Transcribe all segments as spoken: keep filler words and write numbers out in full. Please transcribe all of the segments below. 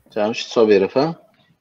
Jamshid Sobirov, ha?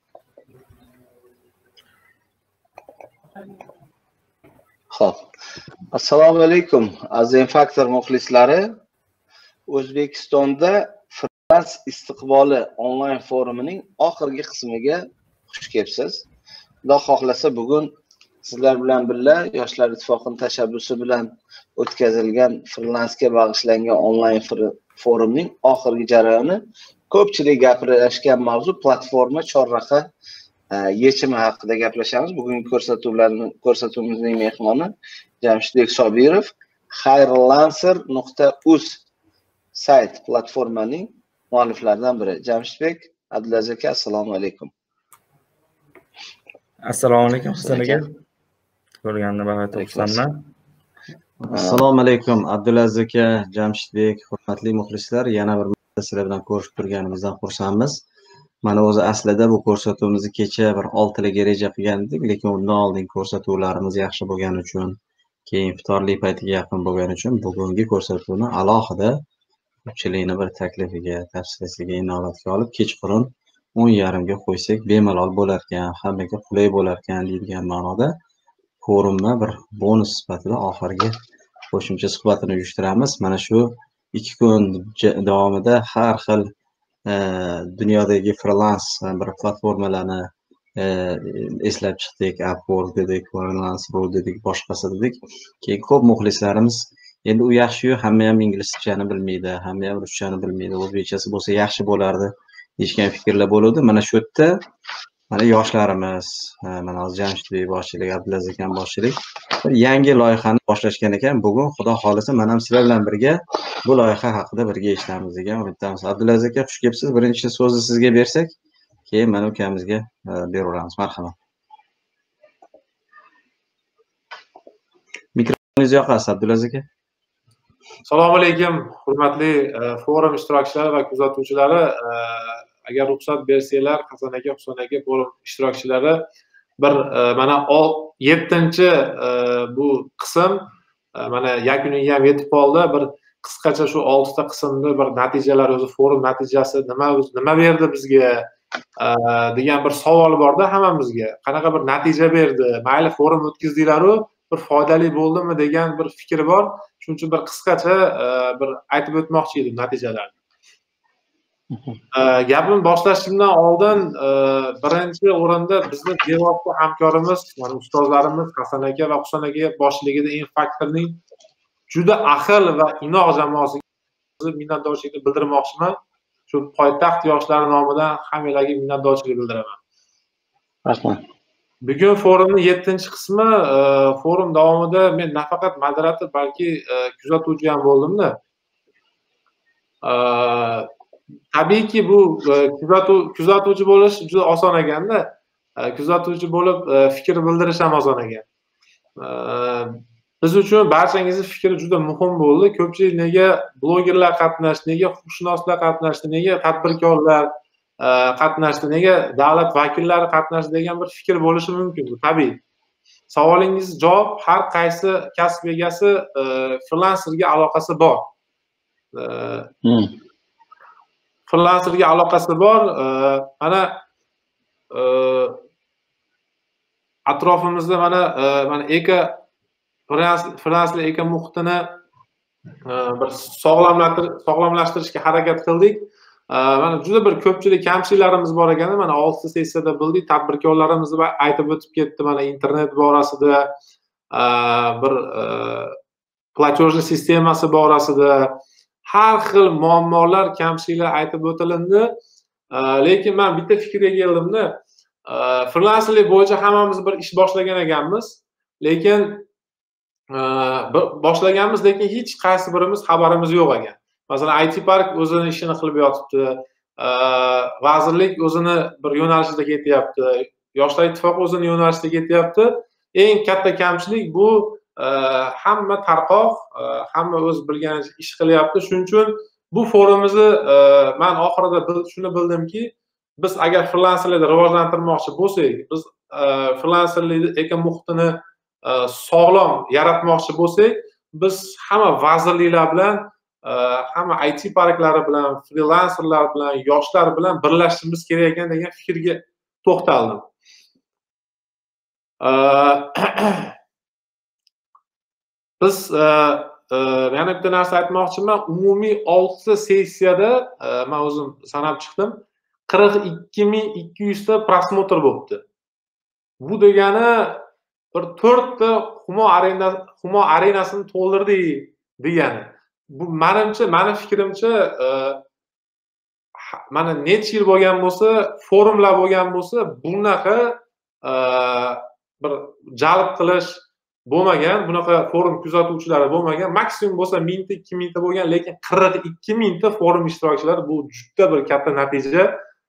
Xo'p. Assalomu alaykum, aziz Faktor muxlislari. O'zbekistonda Frans istiqboli onlayn forumining oxirgi qismiga xush kelibsiz. Xudo xohlasa bugun sizlar bilan birga Yoshlar ittifoqining tashabbusi bilan o'tkazilgan Fransga bag'ishlangan onlayn forumning oxirgi jarayoni, ko'pchilik gapirishgan mavzu platforma chorraha yechimi haqida gaplashamiz. Bugungi ko'rsatuvlarni ko'rsatuvimizning mehmoni Jamshid Sobirov, Xayrlancer nuqta uz sayt platformaning mualliflaridan biri. Jamshidbek, Abdulaziz aka, assalomu alaykum. Assalomu alaykum Husan aka. Ko'rganimda bahor to'qsondan. Assalomu alaykum Abdulaziz aka, Jamshidbek, hurmatli muxlislar, yana bir marta sizlar bilan ko'rishib turganimizdan xursandmiz. Mana o'zi aslida bu ko'rsatuvimizni kecha bir oltiga reja qilgan edik, lekin undan oldin ko'rsatuvlarimiz yaxshi bo'lgani uchun, keyin iftorlik paytiga yaqin bo'lgani uchun bugungi ko'rsatuvni alohida ko'pchilikni bir taklifiga, tavsiyasiga inobatga olib kechqurun o'n yarimga qo'ysak bemalol bo'lar ekan, hammaga qulay bo'lar ekan deydigan ma'noda forumni bir bonus sifatida oxirgi qo'shimcha suhbatini uyushtiramiz. Mana shu ikki kun davomida har xil dunyodagi freelance bir platformalarni eslab chiqdik, Upwork dedik, Freelancer dedik, boshqasi dedik. Keyin ko'p muxlislarimiz endi u yaxshi-yu, hamma ham inglizchani bilmaydi, hamma ham ruschani bilmaydi, o'zbekchasi bo'lsa yaxshi bo'lardi deyishgan fikrlar bo'ldi. Mana shu yerda mana yoshlarimiz, mana Jamshidbek boshchilik, Abdulaziz aka boshchilik bir yangi loyihani boshlashgan ekan. Bugun xudo xolisa men ham sizlar bilan birga bu loyiha haqida birga eshitamiz degan umiddamiz. Abdulaziz aka, xush kelibsiz. Birinchi so'zni sizga bersak, keyin mana ukamizga beraveramiz. Marhamat. Mikrofoningiz yoqasiz, Abdulaziz aka. Assalomu alaykum, hurmatli forum ishtirokchilari va kuzatuvchilari. Agar ruxsat bersanglar, Hasan aka, Husan aka, forum ishtirokchilari, bir mana yettinchi bu qism mana yakuniga ham yetib qoldi. Bir qisqacha shu oltita qismni bir natijalar, o'zi forum natijasi nima nima berdi bizga degan bir savol borda hammamizga. Qanaqa bir natija berdi? Mayli forum o'tkazdinglar-ku, bir foydali bo'ldimi degan bir fikr bor. Shuning uchun bir qisqacha bir aytib o'tmoqchi edim natijalarni. Gapimni boshlashimdan oldin birinchi o'rinda bizni devotli hamkorimiz, mana ustozlarimiz Hasan aka va Husan aka boshchiligida Infaktorning juda ahil va inoq jamoasiga minnatdorchilik bildirmoqchiman. Shu poytaxt yoshlari nomidan hammalarga minnatdorchilik bildiraman. Rahmat. Bugun forumning yettinchi qismi, forum davomida men nafaqat moderator, balki kuzatuvchi ham bo'ldimda. Tabiiyki bu kuzatuv kuzatuvchi bo'lish juda oson ekanda, kuzatuvchi bo'lib fikr bildirish ham oson ekan. Biz uchun barchangizning fikri juda muhim bo'ldi. Ko'pchilik nega blogerlar qatnashdi, nega huquqshunoslar qatnashdi, nega tadbirkorlar qatnashdi, nega davlat vakillari qatnashdi degan bir fikr bo'lishi mumkin. Bu tabiiy. Savolingiz javob, har qaysi kasb egasi freelancerga aloqasi bor. Freelancerga aloqasi bor. Mana atrofimizda mana mana eka freelancer eka muhitini bir sog'lomlashtirishga harakat qildik. Mana juda bir ko'pchilik kamchiliklarimiz bor ekan. Mana olti sessiyada bildik, tadbirkorlarimiz aytib o'tib ketdi. Mana internet borasida, bir platejniy sistemasi borasida har xil muammolar, kamchiliklar aytib o'tilindi. Lekin men bitta fikrga keldimda, freelancerlik bo'yicha hammamiz bir ish boshlagan ekanmiz, lekin boshlaganmiz, lekin hech qaysi birimiz xabarimiz yo'q ekan. Masalan, I T Park o'zini ishini qilib yotibdi, vazirlik o'zini bir yo'nalishida ketyapti, Yoshlar ittifoqi o'zini yo'nalishida ketyapti. Eng katta kamchilik bu hamma tarqoq, hamma o'z bilganicha ish qilyapti. Shuning uchun bu forumimizni men oxirida shuni bildimki, biz agar freelancerlikni rivojlantirmoqchi bo'lsak, biz freelancerlikni eka muhitini sog'lom yaratmoqchi bo'lsak, biz hamma vazirliklar bilan hamma I T parklari bilan, frilanserlar bilan, yoshlar bilan birlashishimiz kerak ekan degan fikrga to'xtaldim. Biz yana bitta narsa aytmoqchiman. Umumiy olti sessiyada men o'zim sanab chiqdim. qirq ikki ming ikki yuz ta prosmotr bo'libdi. Bu degani bir to'rtta Humo Arena Humo arenasini to'ldirdik degani. Bu menimcha, meni fikrimcha, mana necha yil bo'lgan bo'lsa, forumlar bo'lgan bo'lsa, bunaqa bir jalb qilish bo'lmagan, bunaqa forum kuzatuvchilari bo'lmagan. Maksimum bo'lsa mingta, ikki mingta bo'lgan, lekin qirq ikki mingta forum ishtirokchilari bu juda bir katta natija.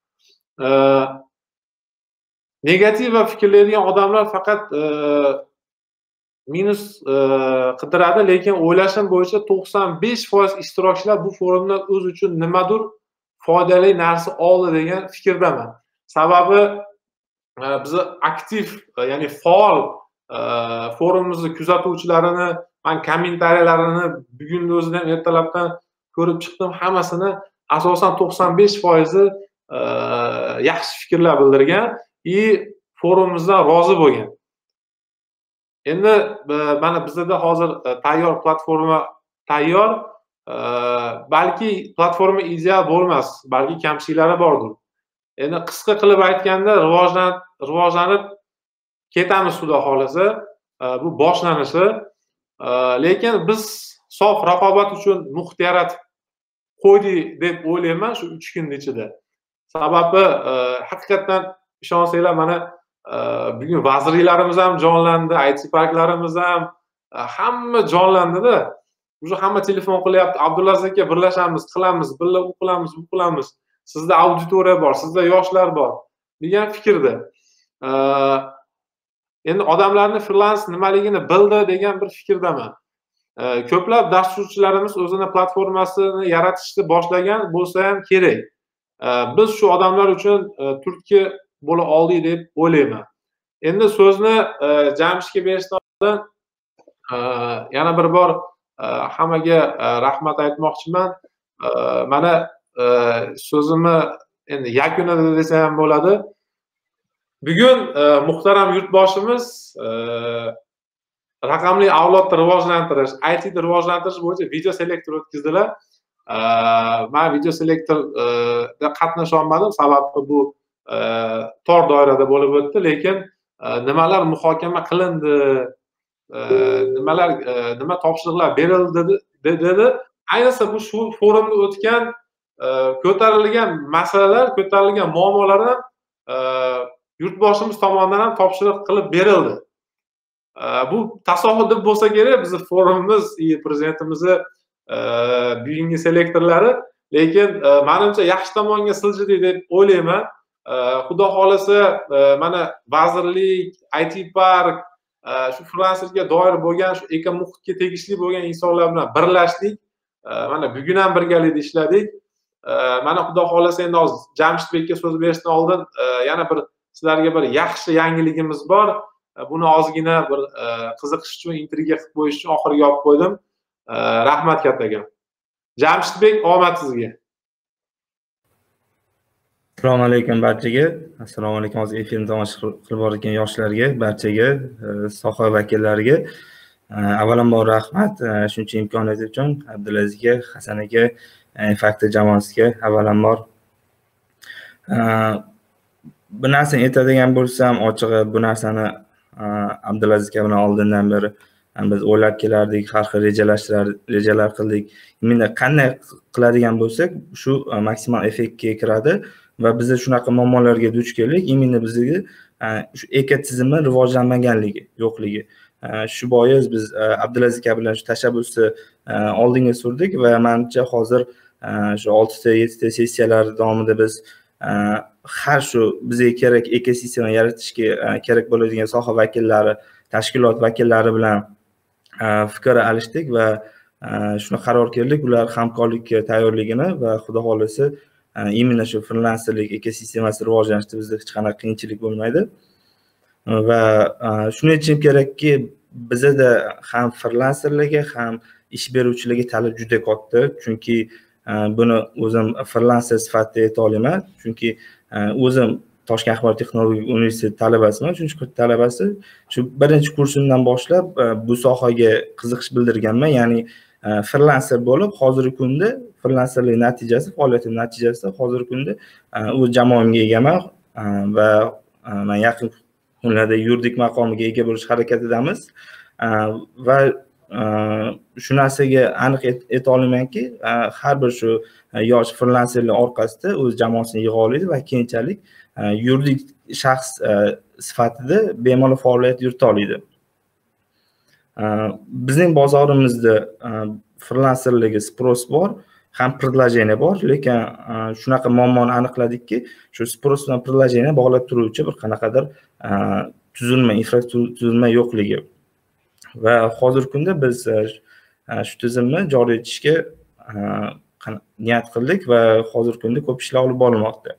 Negativ va fikrlaydigan odamlar faqat minus qidiradi, lekin o'ylashim bo'yicha to'qson besh foiz ishtirokchilar bu forumdan o'z uchun nimadir foydali narsa oldi degan fikrdaman. Sababi biz aktiv, ya'ni faol forumimizni kuzatuvchilarini, men kommentariyalarni bugunning o'zida ham ertalabdan ko'rib chiqdim, hammasini asosan to'qson besh foizi yaxshi fikrlar bildirgan va forumimizdan rozi bo'lgan. Endi mana bizda hozir tayyor platforma tayyor. Balki platforma ideal bo'lmas, balki kamchiliklari bordir. Endi qisqa qilib aytganda rivojlanib rivojlanib ketamiz xudo xolasa. Bu boshlanishi. Lekin biz sof raqobat uchun muhit yaratib qo'ydik deb o'ylayman shu uch kun ichida. Sababi haqiqatan ishonsanglar, mana bugun vazirliklarimiz ham jonlandi, I T parklarimiz ham hamma jonlandi-da. O'sha hamma telefon qilyapti. Abdulaziz aka, birlashamiz, qilamiz, birga u qilamiz, bu qilamiz. Sizda auditoriya bor, sizda yoshlar bor degan fikrda. Endi odamlarni freelance nimaligini bildi degan bir fikrdaman. Ko'plab dasturchilarimiz o'zini platformasini yaratishni boshlagan bo'lsa ham kerak. Biz shu odamlar uchun turtki bo'la oldik deb o'ylayman. Endi so'zni Jamshidga berishdan oldin yana bir bor hammaga rahmat aytmoqchiman. Mana so'zimni endi yakunida desa ham bo'ladi. Bugun muhtaram yurtboshimiz raqamli avlodni rivojlantirish, I T'ni rivojlantirish bo'yicha video selektor o'tkazdilar. Men video selektorda qatnasha olmadim, sababi bu tor doirada bo'lib o'tdi, lekin nimalar muhokama qilindi, nimalar nima topshiriqlar berildi dedi. Ayniqsa bu shu forumda o'tgan ko'tarilgan masalalar, ko'tarilgan muammolar ham yurtboshimiz tomonidan ham topshiriq qilib berildi. Bu tasodif deb bo'lsa kerak, bizning forumimiz, prezidentimizni bugungi selektorlari, lekin menimcha yaxshi tomonga siljidik deb o'ylayman. Xudo xolasa, mana vazirlik, I T park, shu freelancerga doir bo'lgan, shu ekomuhitga tegishli bo'lgan insonlar bilan birlashdik. Mana bugun ham birgalikda ishladik. Mana xudo xolasa endi hozir Jamshidbekka so'z berishdan oldin yana bir sizlarga bir yaxshi yangiligimiz bor. Buni ozgina bir qiziqish uchun, intriga qilib qo'yish uchun oxiriga olib qo'ydim. Rahmat kattaga. Jamshidbek, omad sizga. Assalomu alaykum barchaga. Assalomu alaykum hozir efirni tomosha qilib borayotgan yoshlarga, barchaga, soha vakillariga. Avvalambor rahmat shuncha imkoniyat uchun Abdulazizga, Hasan aka, Factor jamoasiga avvalambor. Bir narsani aytadigan bo'lsam, ochig'i bu narsani Abdulaziz aka bilan oldindan beri biz o'ylab kelardik, har xil rejalashtirar, rejalar qildik. Endi qanday qiladigan bo'lsak, shu maksimal effektga kiradi va biz shunaqa muammolarga duch keldik. Endi bizga shu ekotizimni rivojlanmaganligi, yo'qligi. Shu bois biz Abdulaziz aka bilan shu tashabbusni oldinga surdik va menimcha hozir shu oltita yettita sessiyalar davomida biz har shu bizga kerak ekosistema yaratishga kerak bo'ladigan soha vakillari, tashkilot vakillari bilan fikr alishdik va shuni qaror keldik, ular hamkorlikka tayyorligini va xudo xolasa imенно shu freelancerlik ekosistemasi rivojlanishida bizda hech qanaqa qiyinchilik bo'lmaydi. Va shuni aytishim kerakki, bizda ham freelancerlarga ham ish beruvchilarga talab juda katta, chunki buni o'zim freelancer sifatida ayta olaman, chunki o'zim Toshkent axborot texnologik universiteti talabasiman, uchinchi kurs talabasi. Shu birinchi kursimdan boshlab bu sohaga qiziqish bildirganman, ya'ni freelancer bo'lib, hozirgi kunda freelancerlik natijasi, faoliyatim natijasida hozirgi kunda o'z jamoamga egaman va men yaqin kunlarda yuridik maqomiga ega bo'lish harakatidamiz va shu narsaga aniq ayta olamanki, har bir shu yosh freelancerlar orqasida o'z jamoasini yig'a oladi va keyinchalik yuridik shaxs sifatida bemalol faoliyat yurita oladi. Bizning bozorimizda freelancerlarga sпрос bor, ham предложение bor, lekin shunaqa muammoni aniqladikki, shu sпрос bilan предложение bog'lab turuvchi bir qanaqadir tuzilma, infratuzilma yo'qligi. Va hozirgi kunda biz shu tizimni joriy etishga niyat qildik va hozirgi kunda ko'p ishlar olib borilmoqda.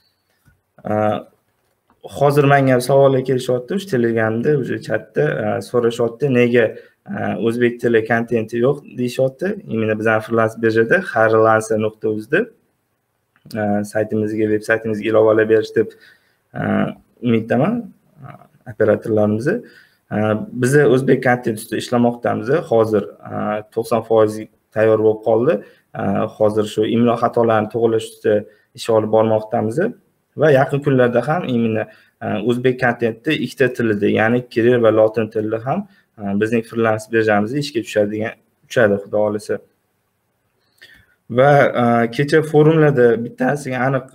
Hozir menga savollar kelishyapti, o'sha Telegramda, o'sha chatda so'rashyapti, nega o'zbek tili kontenti yo'q deyishyapti. Imенно bizning freelance birjada harlancer nuqta uz da saytimizga, veb saytimizga ilovalar berish deb umiddaman operatorlarimizni. Biz o'zbek kontent ustida ishlamoqdamiz. Hozir to'qson foiz tayyor bo'lib qoldi. Hozir shu imlo xatolarini to'g'rilash ustida ish olib bormoqdamiz va yaqin kunlarda ham imенно o'zbek kontentda ikkita tilida, ya'ni kiril va lotin tilida ham bizning freelance birjamizda ishga tushadigan tushadi xudo xolisa. Va kecha forumlarda bittasiga aniq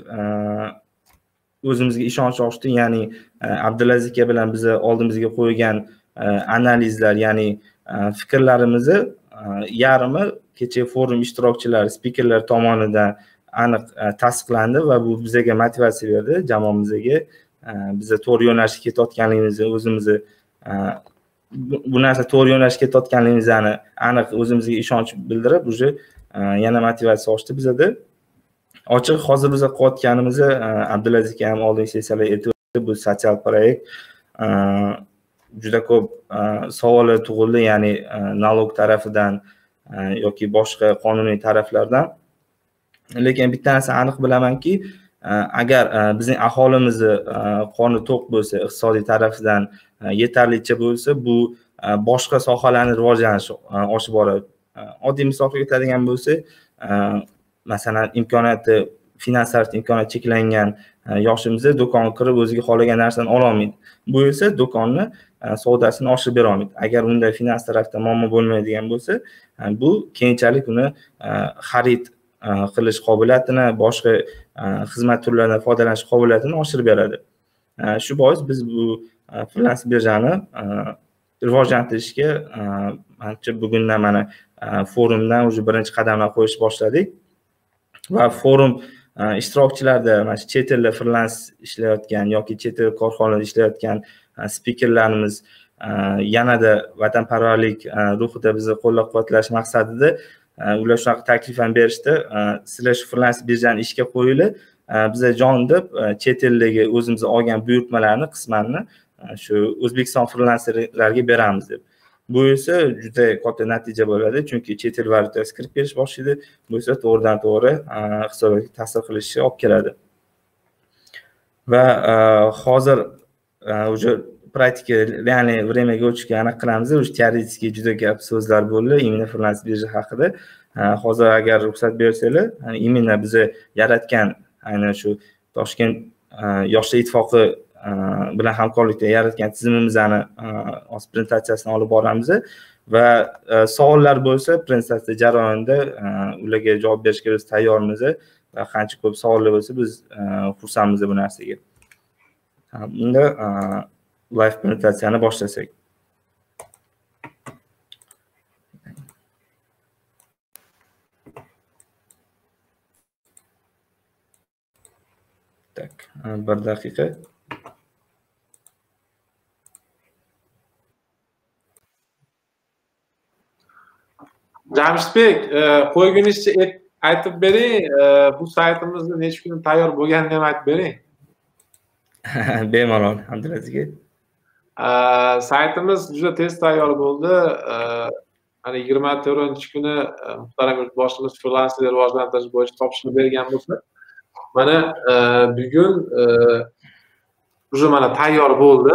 o'zimizga ishonch oshdi, ya'ni Abdulaziz aka bilan biz oldimizga qo'ygan analizlar, ya'ni fikrlarimizni yarmi kecha forum ishtirokchilari, spikerlar tomonidan aniq tasdiqlandi va bu bizga motivatsiya berdi, jamoamizga biz to'g'ri yo'nalishga ketayotganligimizni, o'zimizni bu narsa to'g'ri yo'nalishga ketayotganligimizni aniq o'zimizga ishonch bildirib, uje yana motivatsiya oshdi bizda. Ochiq hozir biz qilayotganimizni Abdulaziz aka ham oldingi sessiyalar aytib o'tdi, bu sotsial proyekt. Juda ko'p savollar tug'ildi, ya'ni nalog tarafidan yoki boshqa qonuniy taraflardan. Lekin bitta narsa aniq bilamanki, agar bizning aholimizni qoni to'q bo'lsa, iqtisodiy tarafdan yetarlicha bo'lsa, bu boshqa sohalarning rivojlanishi oshib boradi. Oddiy misolga aytadigan bo'lsak, masalan, imkoniyati, finansiar imkoniyati cheklangan yoshimiz do'konga kirib o'ziga xohlagan narsani ola olmaydi. Bu esa do'konni savdosini oshirib bera olmaydi. Agar unda finans tarafda muammo bo'lmaydigan bo'lsa, bu keyinchalik uni xarid qilish qobiliyatini, boshqa xizmat turlaridan foydalanish qobiliyatini oshirib beradi. Shu bois biz bu freelance birjani rivojlantirishga menimcha bugundan mana forumdan o'zi birinchi qadamlar qo'yish boshladik. Va forum ishtirokchilarda mana shu chet elda freelance ishlayotgan yoki chet el korxonalarida ishlayotgan spikerlarimiz yanada vatanparvarlik ruhida bizni qo'llab-quvvatlash maqsadida ular shunaqa taklif ham berishdi. Sizlar shu freelance birjani ishga qo'yinglar, biza jon deb chet eldagi o'zimiz olgan buyurtmalarni qismanni shu O'zbekiston freelancerlarga beramiz deb. Bu esa juda katta natija bo'ladi, chunki chet el valyutasi kirib kelish boshlaydi. Bu esa to'g'ridan to'g'ri iqtisodiyotga ta'sir qilishi olib keladi. Va hozir o'sha praktika, ya'ni vremyaga o'tishga aniq qilamiz. O'sha teoretik juda gap so'zlar bo'ldi imенно freelance birja haqida. Hozir agar ruxsat bersanglar, imенно biz yaratgan aynan shu Toshkent yoshlar ittifoqi bilan hamkorlikda yaratgan tizimimizni hozir prezentatsiyasini olib boramiz va savollar bo'lsa prezentatsiya jarayonida ularga javob berishga biz tayyormiz va qancha ko'p savollar bo'lsa biz xursandmiz bu narsaga. Unda live prezentatsiyani boshlasak. Tak, bir daqiqa. Jamshidbek, qo'ygunizcha aytib bering, bu saytimizni necha kun tayyor bo'lganini ham aytib bering. Bemalol, Abdulaziz aka. Saytimiz juda tez tayyor bo'ldi. hani yigirma to'rtinchi kuni muhtaram yurtboshimiz frilanserni rivojlantirish bo'yicha topshiriq bergan bo'lsa, mana bugun уже mana tayyor bo'ldi.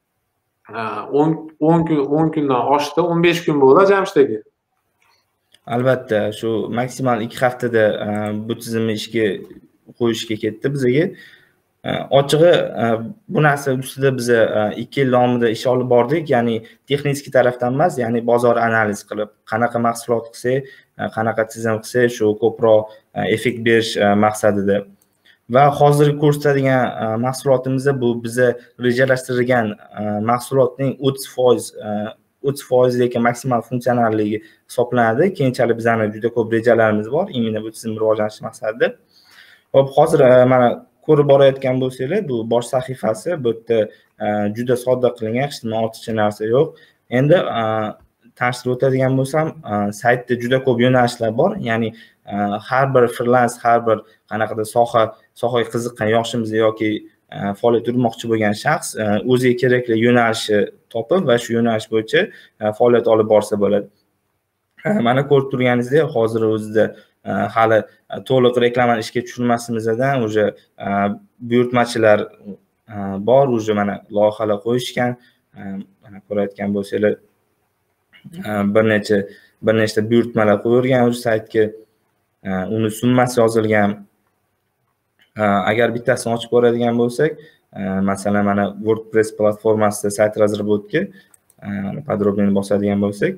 o'n kun o'n kundan oshdi, o'n besh kun bo'ldi Jamshid aka. Albatta, shu maksimal ikki haftada bu tizimni ishga qo'yishga ketdi bizga. Ochig'i bu narsa ustida biz ikki yil davomida ish olib bordik, ya'ni texnik tarafdan emas, ya'ni bozor analiz qilib, qanaqa mahsulot qilsak, qanaqa tizim qilsak, shu ko'proq effekt berish maqsadida. Va hozirgi ko'rsatadigan mahsulotimizda bu biza rejalashtirilgan mahsulotning o'ttiz foiz o'ttiz foiz lekin maksimal funksionalligi hisoblanadi. Keyinchalik bizning juda ko'p rejalarimiz bor, imенно bu tizim rivojlanish maqsadida. Hop, hozir mana ko'rib borayotgan bo'lsanglar, bu bosh sahifasi, bu yerda juda sodda qilingan, hech nima ortiqcha narsa yo'q. Endi tanishtirib o'tadigan bo'lsam, saytda juda ko'p yo'nalishlar bor, ya'ni har bir freelance, har bir qanaqadir soha, sohaga qiziqqan yoshimiz yoki faoliyat yuritmoqchi bo'lgan shaxs o'ziga kerakli yo'nalishni topib va shu yo'nalish bo'yicha faoliyat olib borsa bo'ladi. Mana ko'rib turganingizdek, hozir o'zida hali to'liq reklamani ishga tushirmasimizdan уже buyurtmachilar bor, уже mana loyihalar qo'yishgan. Mana ko'rayotgan bo'lsanglar, bir necha bir nechta buyurtmalar qo'yilgan o'sha saytga, uni summasi yozilgan. Agar bittasini ochib ko'radigan bo'lsak, masalan mana WordPress platformasida sayt razработка, podrobniyni bosadigan bo'lsak,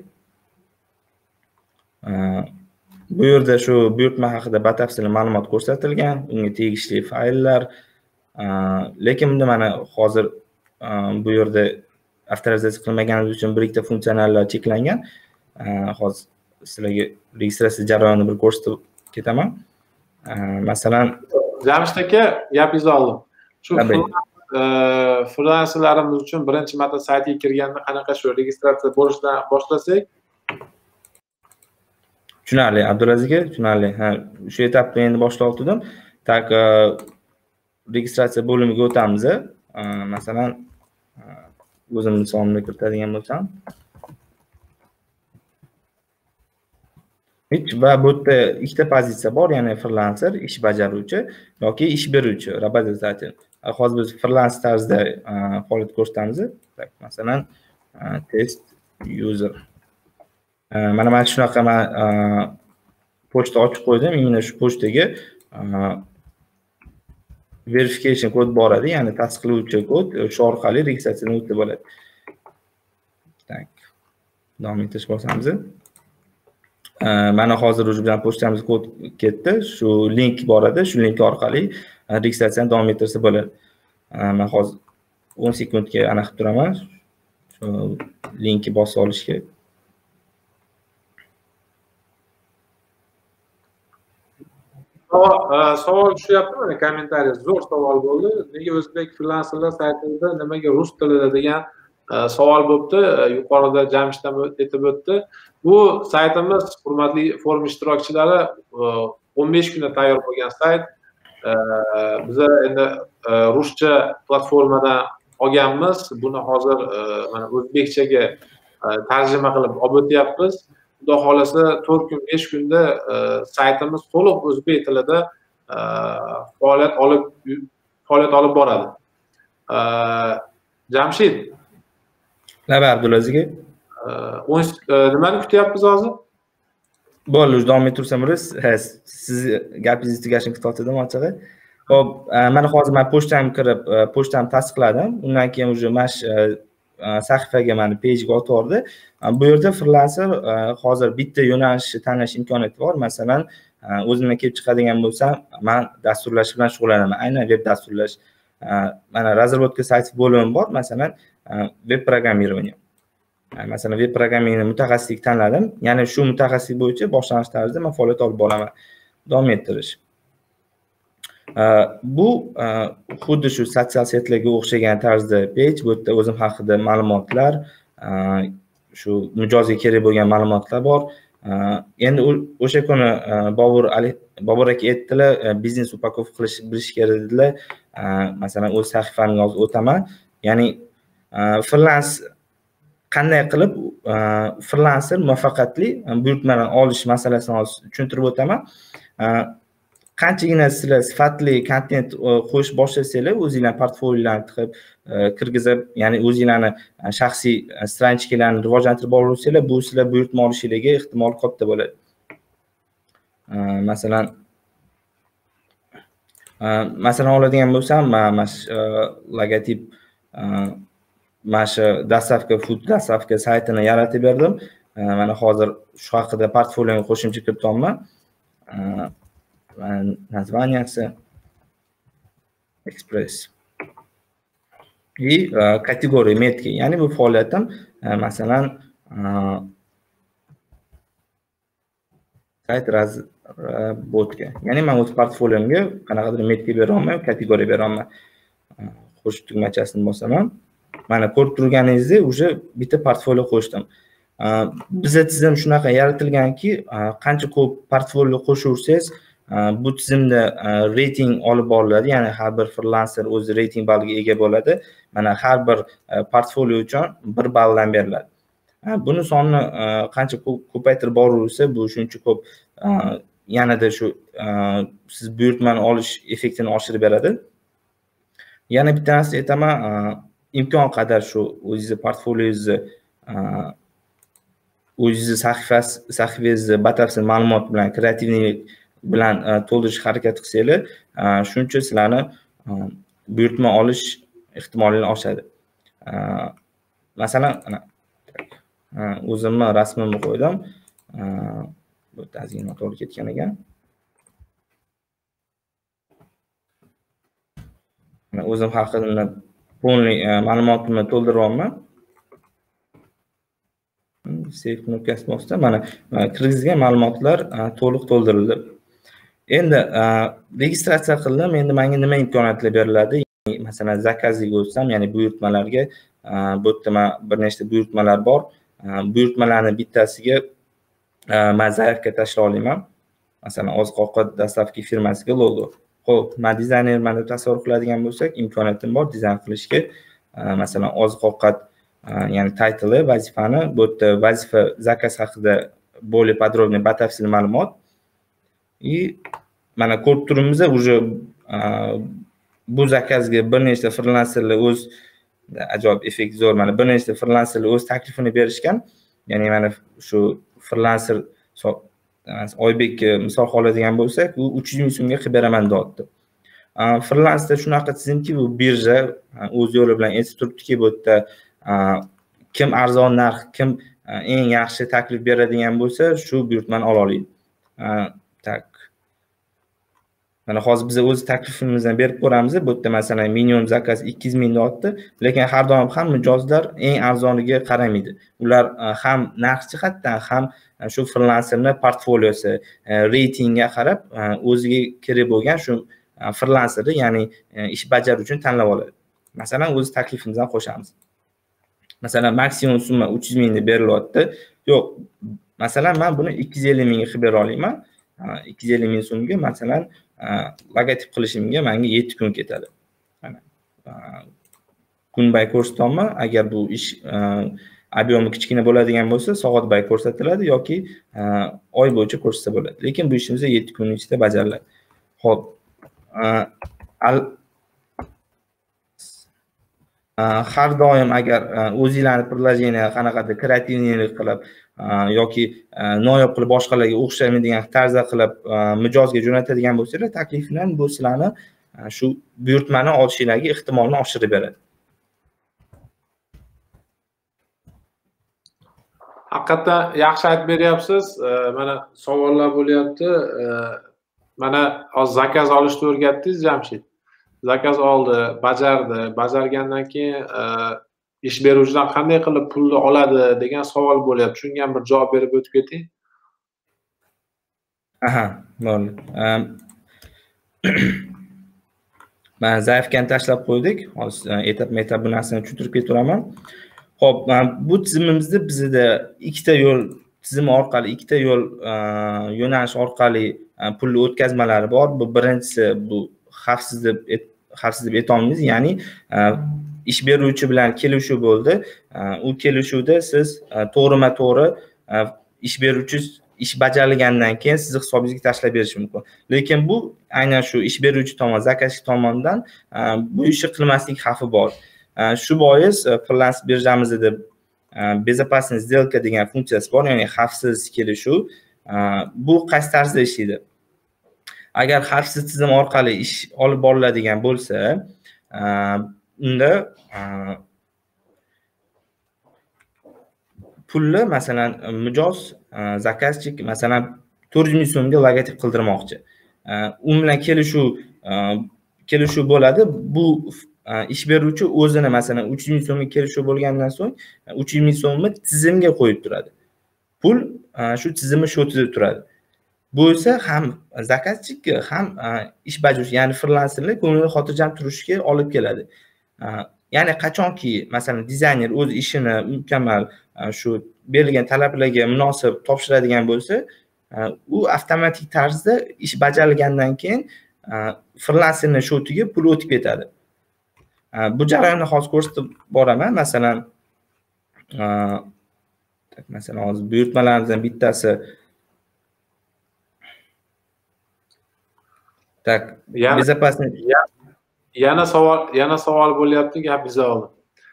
bu yerda shu buyurtma haqida batafsil ma'lumot ko'rsatilgan, unga tegishli fayllar. Lekin bunda mana hozir bu yerda avtorizatsiya qilmaganimiz uchun bir ikkita funksionallar cheklangan. Hozir sizlarga registratsiya jarayonini bir ko'rsatib ketaman. Masalan, Jamshid aka, gapingizni oldim. Shu frilanserlarimiz uchun birinchi marta saytga kirganda qanaqa shu registratsiya bo'lishdan boshlasak? Tushunarli, Abdulaziz aka, tushunarli. Ha, shu etapda endi boshlayotdim. Tak registratsiya bo'limiga o'tamiz. Masalan, o'zim misolimni kiritadigan bo'lsam, hech va bu yerda ikkita pozitsiya bor, ya'ni freelancer, ish bajaruvchi yoki ish beruvchi, работодатель. Hozir biz freelancer tarzda faoliyat ko'rsatamiz. Masalan, test user. Mana mana shunaqa men pochta ochib qo'ydim. Mana shu pochtaga verification kod boradi, ya'ni tasdiqlovchi kod, shu orqali registratsiyadan o'tib bo'ladi. Tak. Davom etish bosamiz. Mana hozir o'zi bilan pochtamiz kod ketdi. Shu link boradi, shu link orqali registratsiyani davom ettirsa bo'ladi. Men hozir o'n sekundga aniq turaman. Shu linkni bosib olishga. Savol tushyapti, mana kommentariy zo'r savol bo'ldi. Nega o'zbek frilanserlar saytida nimaga rus tilida degan savol bo'libdi. Yuqorida Jamshid ham aytib o'tdi. Bu saytimiz, hurmatli forum ishtirokchilari, o'n besh kunda tayyor bo'lgan sayt. Biz endi ruscha platformadan olganmiz. Buni hozir mana o'zbekchaga tarjima qilib olib o'tyapmiz. Xudo xolasa to'rt kun besh kunda saytimiz to'liq o'zbek tilida faoliyat olib faoliyat olib boradi. Jamshid. Nima Abdulaziz aka? Nimani kutyapmiz hozir? Bo'ldi, davom ettirsangiz, siz gapingizni tugashini kutib ochig'i. Xo'p, mana hozir men pochtamga kirib, pochtamni tasdiqladim. Undan keyin уже mash sahifaga meni pejga o'tib, bu yerda freelancer hozir bitta yo'nalishni tanlash imkoniyati bor. Masalan, o'zimdan kelib chiqadigan bo'lsam, men dasturlash bilan shug'ullanaman, aynan web dasturlash. Mana razработка sayti bo'limi bor, masalan, web programmirование. Masalan, web programmingni mutaxassislik tanladim. Ya'ni shu mutaxassislik bo'yicha boshlang'ich tarzda men faoliyat olib boraman. Davom ettirish. Bu xuddi shu sotsial setlarga o'xshagan tarzda page, bu yerda o'zim haqida ma'lumotlar, shu mijozga kerak bo'lgan ma'lumotlar bor. Endi o'sha kuni Bobur Ali Bobur aka aytdilar, biznes upakovka qilish bilish kerak dedilar. Masalan, o'z sahifamga hozir o'taman. Ya'ni freelance qanday qilib freelancer muvaffaqiyatli buyurtmalarni olish masalasini hozir tushuntirib o'taman. Qanchagina sizlar sifatli kontent qo'yish boshlasangiz, o'zingizlar portfoliolarni tiqib kirgizib, ya'ni o'zingizlarni shaxsiy stranchkalarni rivojlantirib boraversanglar, bu sizlar buyurtma olishingizga ehtimol katta bo'ladi. Masalan, masalan oladigan bo'lsam, mana shu logotip mana shu dastavka food dastavka saytini yaratib berdim. Mana hozir shu haqida portfolioga qo'shimcha kirityapman. Названияsi Express. И kategoriya metki, ya'ni bu faoliyatim masalan sayt razработка. Ya'ni men o'z portfoliomga qanaqadir metki bera olmayman, kategoriya bera olmayman. Qo'shib tugmachasini bosaman. Mana ko'rib turganingizdek, уже bitta portfolio qo'shdim. Bizda tizim shunaqa yaratilganki, qancha ko'p portfolio qo'shaversangiz, bu tizimda reyting olib boriladi, ya'ni har bir freelancer o'z reyting balliga ega bo'ladi. Mana har bir portfolio uchun bir balldan beriladi. Buni sonini qancha ko'paytirib boraversa, bu shuncha ko'p yanada shu siz buyurtmani olish effektini oshirib beradi. Yana bitta narsa aytaman, imkon qadar shu o'zingiz portfoliongizni o'zingiz sahifasi sahifangizni batafsil ma'lumot bilan, kreativlik bilan to'ldirish harakat qilsanglar, shuncha sizlarni buyurtma olish ehtimolini oshadi. Masalan, o'zimni rasmimni qo'ydim. Bu tazminot to'g'ri ketgan ekan. O'zim haqida полный ma'lumotni to'ldiryapman. Save knopkasi bosdim. Mana kirgizgan ma'lumotlar to'liq to'ldirildi. Endi registratsiya qildim. Endi menga nima imkoniyatlar beriladi? Masalan, zakazga o'tsam, ya'ni buyurtmalarga bu yerda bir nechta buyurtmalar bor. Buyurtmalarning bittasiga men zaявка tashlay olaman. Masalan, oziq-ovqat dastavka firmasiga logo. Xo'p, men dizaynerman deb tasavvur qiladigan bo'lsak, imkoniyatim bor dizayn qilishga. Masalan, oziq-ovqat ya'ni title vazifani, bu yerda vazifa zakaz haqida более подробный batafsil ma'lumot. И mana ko'rib turibmiz, уже bu zakazga bir nechta freelancerlar o'z ajoyib effekt zo'r, mana bir nechta freelancerlar o'z taklifini berishgan. Ya'ni mana shu freelancer Oybek misol oladigan bo'lsak, u uch yuz ming so'mga qilib beraman deyapti. Freelancer shunaqa tizimki, bu birja o'z yo'li bilan aytib turibdiki, bu yerda kim arzon narx, kim eng yaxshi taklif beradigan bo'lsa, shu buyurtmani ola oladi. Tak. Mana hozir biz o'z taklifimizni berib ko'ramiz. Bu yerda masalan minimum zakaz ikki yuz ming deyapti, lekin har doim ham mijozlar eng arzoniga qaramaydi. Ular ham narx jihatdan, ham shu freelancerning portfoliosi, reytingga qarab o'ziga kerak bo'lgan shu freelancerni, ya'ni ish bajaruvchi uchun tanlab oladi. Masalan, o'z taklifimizdan qo'shamiz. Masalan, maksimum summa uch yuz ming deb berilyapti. Yo'q, masalan, men buni ikki yuz ellik mingga qilib bera olaman. ikki yuz ellik ming so'mga masalan logotip qilishimga menga yetti kun ketadi. Mana kun bay ko'rsatyapman. Agar bu ish ob'yomi kichkina bo'ladigan bo'lsa, soat bay ko'rsatiladi yoki oy bo'yicha ko'rsatsa bo'ladi. Lekin bu ishimiz yetti kun ichida bajariladi. Xo'p, har doim agar o'zingizlarning предложение qanaqadir kreativlik qilib yoki noyob qilib boshqalarga o'xshamaydigan tarzda qilib mijozga jo'natadigan bo'lsanglar, takliflar bu sizlarni shu buyurtmani olishingizga ehtimolni oshirib beradi. Haqiqatdan yaxshi aytib beryapsiz. Mana savollar bo'lyapti. Mana hozir zakaz olishni o'rgatdingiz, Jamshid. Zakaz oldi, bajardi, bajargandan keyin ish beruvchidan qanday qilib pulni oladi degan savol bo'lyapti. Shunga ham bir javob berib o'tib keting. Aha, bo'ldi. Men zaifkani tashlab qo'ydik. Hozir etap-etap bu narsani tushuntirib ketiraman. Xo'p, bu tizimimizda bizda ikkita yo'l tizimi orqali, ikkita yo'l yo'nalish orqali pulli o'tkazmalari bor. Bu birinchisi bu xavfsiz deb xavfsiz deb aytamiz, ya'ni ish beruvchi bilan kelishuv bo'ldi. U kelishuvda siz to'g'rima-to'g'ri ish beruvchi ish bajarilgandan keyin sizni hisobingizga tashlab berish mumkin. Lekin bu aynan shu ish beruvchi tomon, zakazchi tomonidan bu ishni qilmaslik xavfi bor. Shu bois freelance birjamizda безопасная сделка degan funksiyasi bor, ya'ni xavfsiz kelishuv. Bu qaysi tarzda ishlaydi? Agar xavfsiz tizim orqali ish olib boriladigan bo'lsa, unda pulni masalan mijoz zakazchik masalan to'rt yuz ming so'mga logotip qildirmoqchi. U bilan kelishuv kelishuv bo'ladi. Bu ish beruvchi o'zini masalan uch yuz ming so'mga kelishuv bo'lgandan so'ng uch yuz ming so'mni tizimga qo'yib turadi. Pul shu tizimni shotida turadi. Bu esa ham zakazchikka ham ish bajaruvchi, ya'ni freelancerlar ko'ngli xotirjam turishga olib keladi. Ya'ni qachonki masalan dizayner o'z ishini mukammal shu berilgan talablarga munosib topshiradigan bo'lsa, u avtomatik tarzda ish bajarilgandan keyin freelancerning shotiga pul o'tib ketadi. Bu jarayonni hozir ko'rsatib boraman. Masalan, masalan hozir buyurtmalarimizdan bittasi tak безопасный yana savol yana savol bo'lyapti, gapingizni oldim.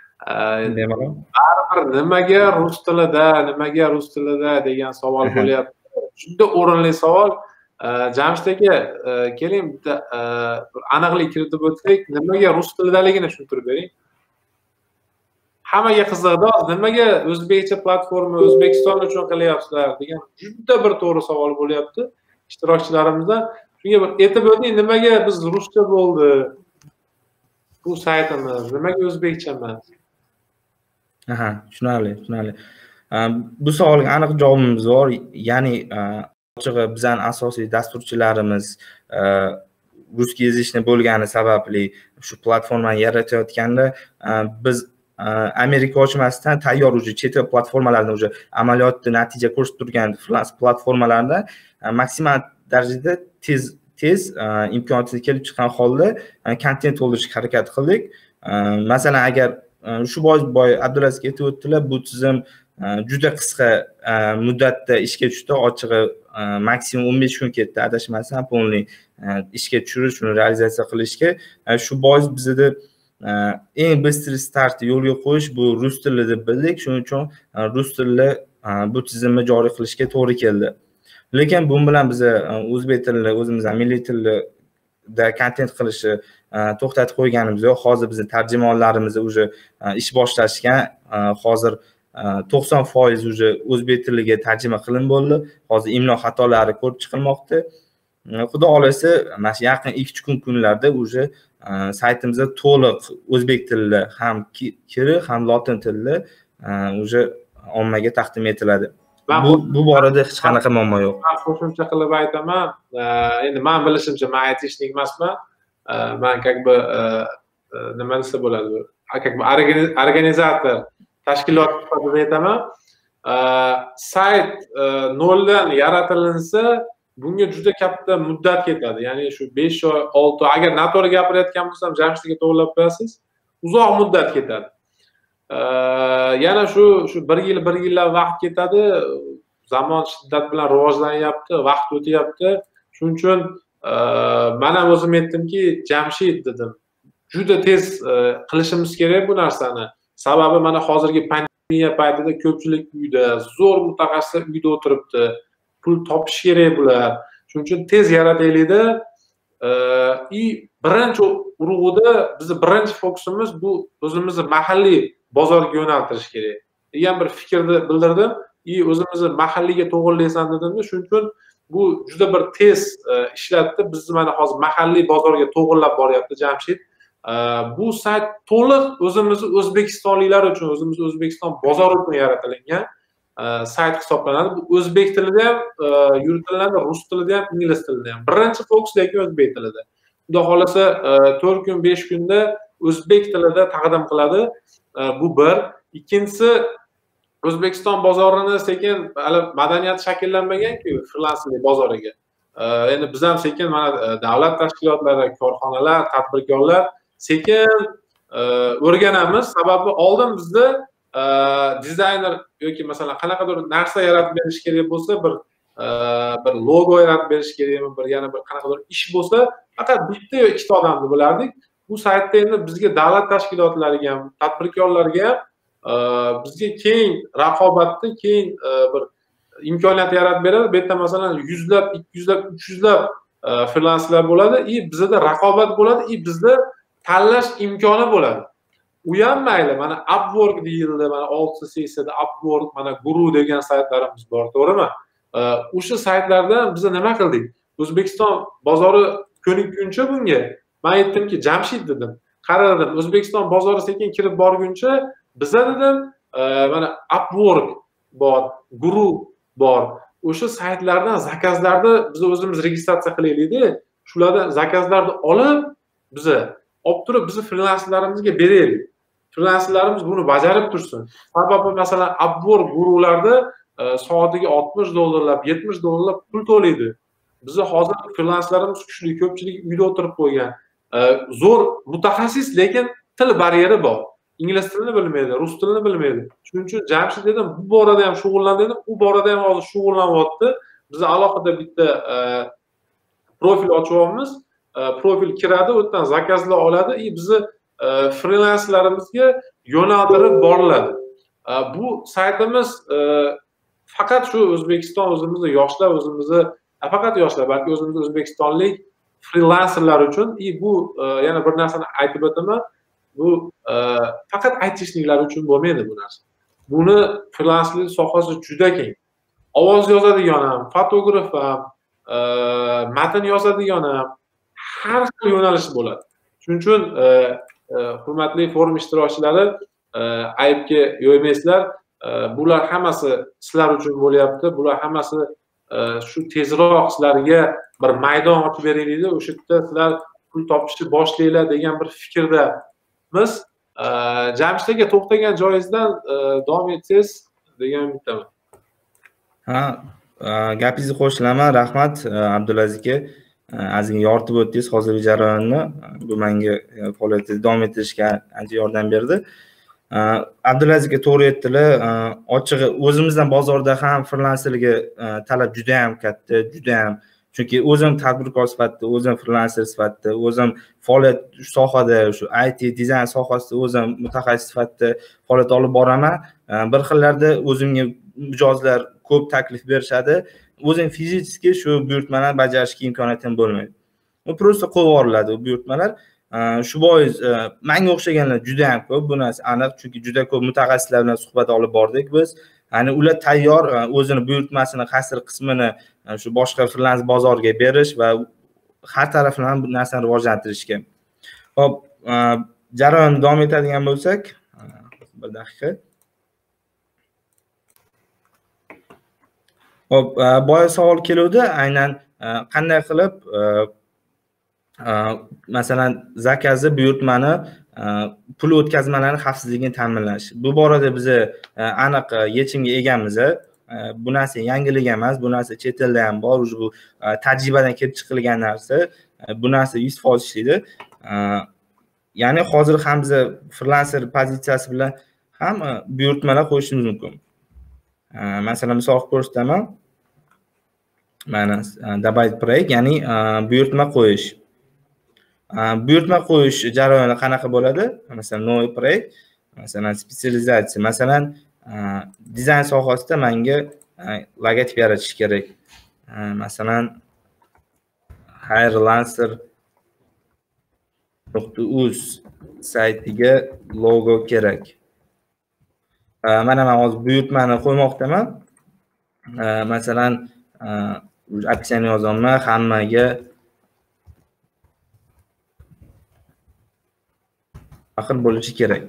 Baribir nimaga rus tilida, nimaga rus tilida degan savol bo'lyapti. Juda o'rinli savol. Jamshid aka, keling bitta aniqlik kiritib o'tsak, nimaga rus tilidaligini tushuntirib bering. Hammaga qiziqdi, nimaga o'zbekcha platforma O'zbekiston uchun qilyapsizlar degan juda bir to'g'ri savol bo'lyapti ishtirokchilarimizdan. Shunga bir aytib o'ting, nimaga biz ruscha bo'ldi bu saytimiz, nimaga o'zbekcha emas? Aha, tushunarli, tushunarli. Bu savolga aniq javobimiz bor. Ya'ni ochig'i bizning asosiy dasturchilarimiz ruscha yozishni bo'lgani sababli shu platformani yaratayotganda biz Amerika ochmasdan tayyor uje chet el platformalarida uje amaliyotda natija ko'rsatib turgan freelance platformalarda maksimal darajada tez tez imkoniyatga kelib chiqqan holda kontent to'ldirishga harakat qildik. Masalan, agar shu bois boy Abdulaziz aytib o'tdilar, bu tizim juda qisqa muddatda ishga tushdi. Ochig'i maksimum o'n besh kun ketdi, adashmasam, polni ishga tushirish, uni realizatsiya qilishga. Shu bois bizda eng bыстрый start yo'lga qo'yish bu rus tili deb bildik. Shuning uchun rus tilida bu tizimni joriy qilishga to'g'ri keldi. Lekin bu bilan biz o'zbek tilida, o'zimizning milliy tilda kontent qilishni to'xtatib qo'yganimiz yo'q. Hozir bizning tarjimonlarimiz uje ish boshlashgan. Hozir to'qson foiz uje o'zbek tiliga tarjima qilinib bo'ldi. Hozir imlo xatolari ko'rib chiqilmoqda. Xudo xolasa, mana shu yaqin ikki kun kunlarda uje saytimizda to'liq o'zbek tilida ham kiri, ham lotin tilida uje ommaga taqdim etiladi. Bu bu borada hech qanaqa muammo yo'q. Men qo'shimcha qilib aytaman. Endi men bilishimcha, men aytishnik emasman. Men как бы nima desa bo'ladi? Как бы organizator, tashkilot sifatida aytaman. Sayt noldan yaratilinsa, bunga juda katta muddat ketadi. Ya'ni shu besh oy, olti oy, agar noto'g'ri gapirayotgan bo'lsam, Jamshidga to'g'rilab qo'yasiz. Uzoq muddat ketadi. Yana shu shu bir yil bir yillar vaqt ketadi. Zamon shiddat bilan rivojlanyapti, vaqt o'tyapti. Shuning uchun men ham o'zim aytdimki, Jamshid dedim. Juda tez qilishimiz kerak bu narsani. Sababi mana hozirgi pandemiya paytida ko'pchilik uyda, zo'r mutaxassislar uyda o'tiribdi. Pul topish kerak bular. Shuning uchun tez yarataylikda. I birinchi urug'ida bizni birinchi fokusimiz bu o'zimizni mahalliy bozorga yo'naltirish kerak degan bir fikrni bildirdim. I o'zimizni mahalliyga to'g'rilaysan dedimda. Shuning uchun bu juda bir tez ishlatdi. Bizni mana hozir mahalliy bozorga to'g'rilab boryapti Jamshid. Bu sayt to'liq o'zimizni o'zbekistonliklar uchun, o'zimiz O'zbekiston bozori uchun yaratilgan sayt hisoblanadi. Bu o'zbek tilida ham yuritiladi, rus tilida ham, ingliz tilida ham. Birinchi fokus lekin o'zbek tilida. Xudo xolasa to'rt kun, besh kunda o'zbek tilida taqdim qiladi. Bu bir. Ikkinchisi, O'zbekiston bozorini sekin hali madaniyat shakllanmagan-ku freelancerlik bozoriga. Endi biz ham sekin mana davlat tashkilotlari, korxonalar, tadbirkorlar sekin o'rganamiz. Sababi oldin bizda dizayner yoki masalan qanaqadir narsa yaratib berish kerak bo'lsa, bir bir logo yaratib berish kerakmi, bir yana bir qanaqadir ish bo'lsa, faqat bitta yo ikkita odamni bo'lardik. Bu saytda endi bizga davlat tashkilotlariga ham, tadbirkorlarga ham bizga keng raqobatni, keng bir imkoniyat yaratib beradi. Bu yerda masalan yuzlab, ikki yuzlab, uch yuzlab freelanslar bo'ladi, и bizda raqobat bo'ladi, и bizda tanlash imkoni bo'ladi. U ham mayli, mana Upwork deyildi, mana olti sessiyada Upwork, mana Guru degan saytlarimiz bor, to'g'rimi? O'sha saytlardan biz nima qildik? O'zbekiston bozori ko'nikkuncha bunga men aytdimki, Jamshid dedim, qara dedim, O'zbekiston bozori sekin kirib borguncha biza dedim, mana Upwork bor, Guru bor. O'sha saytlardan zakazlarni biz o'zimiz registratsiya qilaylik-da, shulardan zakazlarni olib, biza olib turib, bizni freelanslarimizga beraylik. Freelanserlarimiz buni bajarib tursin. Sababi masalan Upwork gurularda soatiga oltmish dollarlab, yetmish dollarlab pul to'laydi. Bizni hozir freelanserlarimiz kuchli, ko'pchilik uyda o'tirib qo'ygan. Zo'r mutaxassis, lekin til baryeri bor. Ingliz tilini bilmaydi, rus tilini bilmaydi. Shuning uchun Jamshid dedim, bu borada ham shug'ullan dedim, u borada ham hozir shug'ullanyapti. Biz alohida bitta profil ochyapmiz. Profil kiradi, u yerdan zakazlar oladi, и bizni freelanserlarimizga yo'naltirib boriladi. Bu saytimiz faqat shu O'zbekiston, o'zimizda yoshlar, o'zimizda faqat yoshlar, balki o'zimizda o'zbekistonlik freelanserlar uchun, и bu yana bir narsani aytib o'taman, bu faqat aytishliklar uchun bo'lmaydi bu narsa. Buni freelanserlik sohasi juda keng. Ovoz yozadigan ham, fotograf ham, matn yozadigan ham, har xil yo'nalish bo'ladi. Shuning uchun hurmatli forum ishtirokchilari, aybga yo'ymaysizlar. Bular hammasi sizlar uchun bo'lyapti. Bular hammasi shu tezroq sizlarga bir maydon ochib beraylik-da, o'sha yerda sizlar pul topishni boshlaylar degan bir fikrdamiz. Jamshid aka, to'xtagan joyingizdan davom etsangiz degan umiddaman. Ha, gapingizni qo'shilaman. Rahmat Abdulaziz aka. Ozgina yoritib o'tdingiz hozirgi jarayonni. Bu menga faoliyatni davom ettirishga ancha yordam berdi. Abdulaziz aka to'g'ri aytdilar. Ochig'i o'zimizdan bozorda ham freelanserga talab juda ham katta, juda ham. Chunki o'zim tadbirkor sifatida, o'zim freelanser sifatida, o'zim faoliyat sohada, shu I T dizayn sohasida o'zim mutaxassis sifatida faoliyat olib boraman. Bir xillarda o'zimga mijozlar ko'p taklif berishadi. O'zim fiziki shu buyurtmalarni bajarishga imkoniyatim bo'lmaydi. U prosta qo'yib yuboriladi u buyurtmalar. Shu bois menga o'xshaganlar juda ham ko'p, bu narsa aniq, chunki juda ko'p mutaxassislar bilan suhbat olib bordik biz. Ya'ni ular tayyor o'zini buyurtmasini, qasr qismini shu boshqa freelance bozorga berish va har taraflama bu narsani rivojlantirishga. Xo'p, jarayonni davom etadigan bo'lsak, bir daqiqa. Xo'p, boya savol keluvdi, aynan qanday qilib masalan zakazni, buyurtmani, pul o'tkazmalarni xavfsizligini ta'minlash. Bu borada biz aniq yechimga egamiz. Bu narsa yangilik emas, bu narsa chet elda ham bor, bu tajribadan kelib chiqilgan narsa. Bu narsa yuz foiz ishlaydi. Ya'ni hozir ham biz freelancer pozitsiyasi bilan ham buyurtmalar qo'yishimiz mumkin. Masalan, misol ko'rsataman. Mana добавить проект, ya'ni buyurtma qo'yish. Buyurtma qo'yish jarayoni qanaqa bo'ladi? Masalan, новый проект, masalan, spetsializatsiya, masalan, dizayn sohasida menga logotip yaratish kerak. Masalan, hayrelancer nuqta uz saytiga logo kerak. Mana men hozir buyurtmani qo'ymoqdaman. Masalan, opsiyani yozaman, hammaga axir bo'lishi kerak.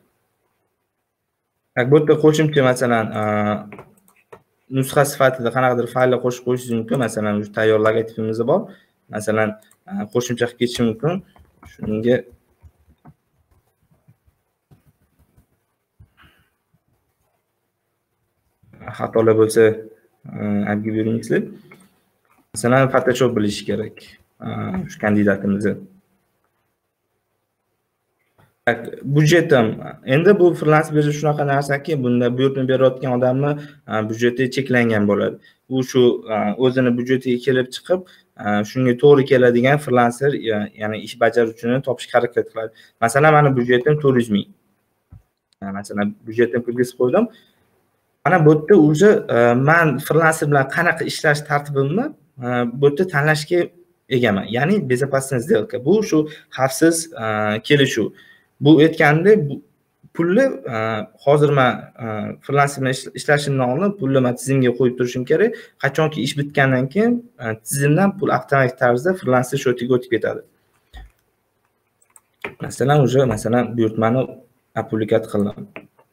Bu yerda qo'shimcha masalan nusxa sifatida qanaqadir fayllar qo'shib qo'yishingiz mumkin. Masalan, shu tayyor logotipimiz bor. Masalan, qo'shimcha qilib ketish mumkin. Shunga xatolar bo'lsa aytib beringizlar. Masalan, Photoshop bilish kerak shu kandidatimizni. Budjetim. Endi bu freelance birja shunaqa narsaki, bunda buyurtma berayotgan odamni budjeti cheklangan bo'ladi. U shu o'zini budjetiga kelib chiqib, shunga to'g'ri keladigan freelancer, ya'ni ish bajaruvchini topishga harakat qiladi. Masalan, meni budjetim to'rt yuz ming. Masalan, budjetim kirgizib qo'ydim. Mana bu yerda o'zi men freelancer bilan qanaqa ishlash tartibimni bu yerda tanlashga egaman. Ya'ni безопасная сделка. Bu shu xavfsiz kelishuv. Bu aytganda pulni hozir men freelancer bilan ishlashimdan oldin pulni men tizimga qo'yib turishim kerak. Qachonki ish bitgandan keyin tizimdan pul avtomatik tarzda freelancer shotiga o'tib ketadi. Masalan, o'sha masalan buyurtmani applikat qildim.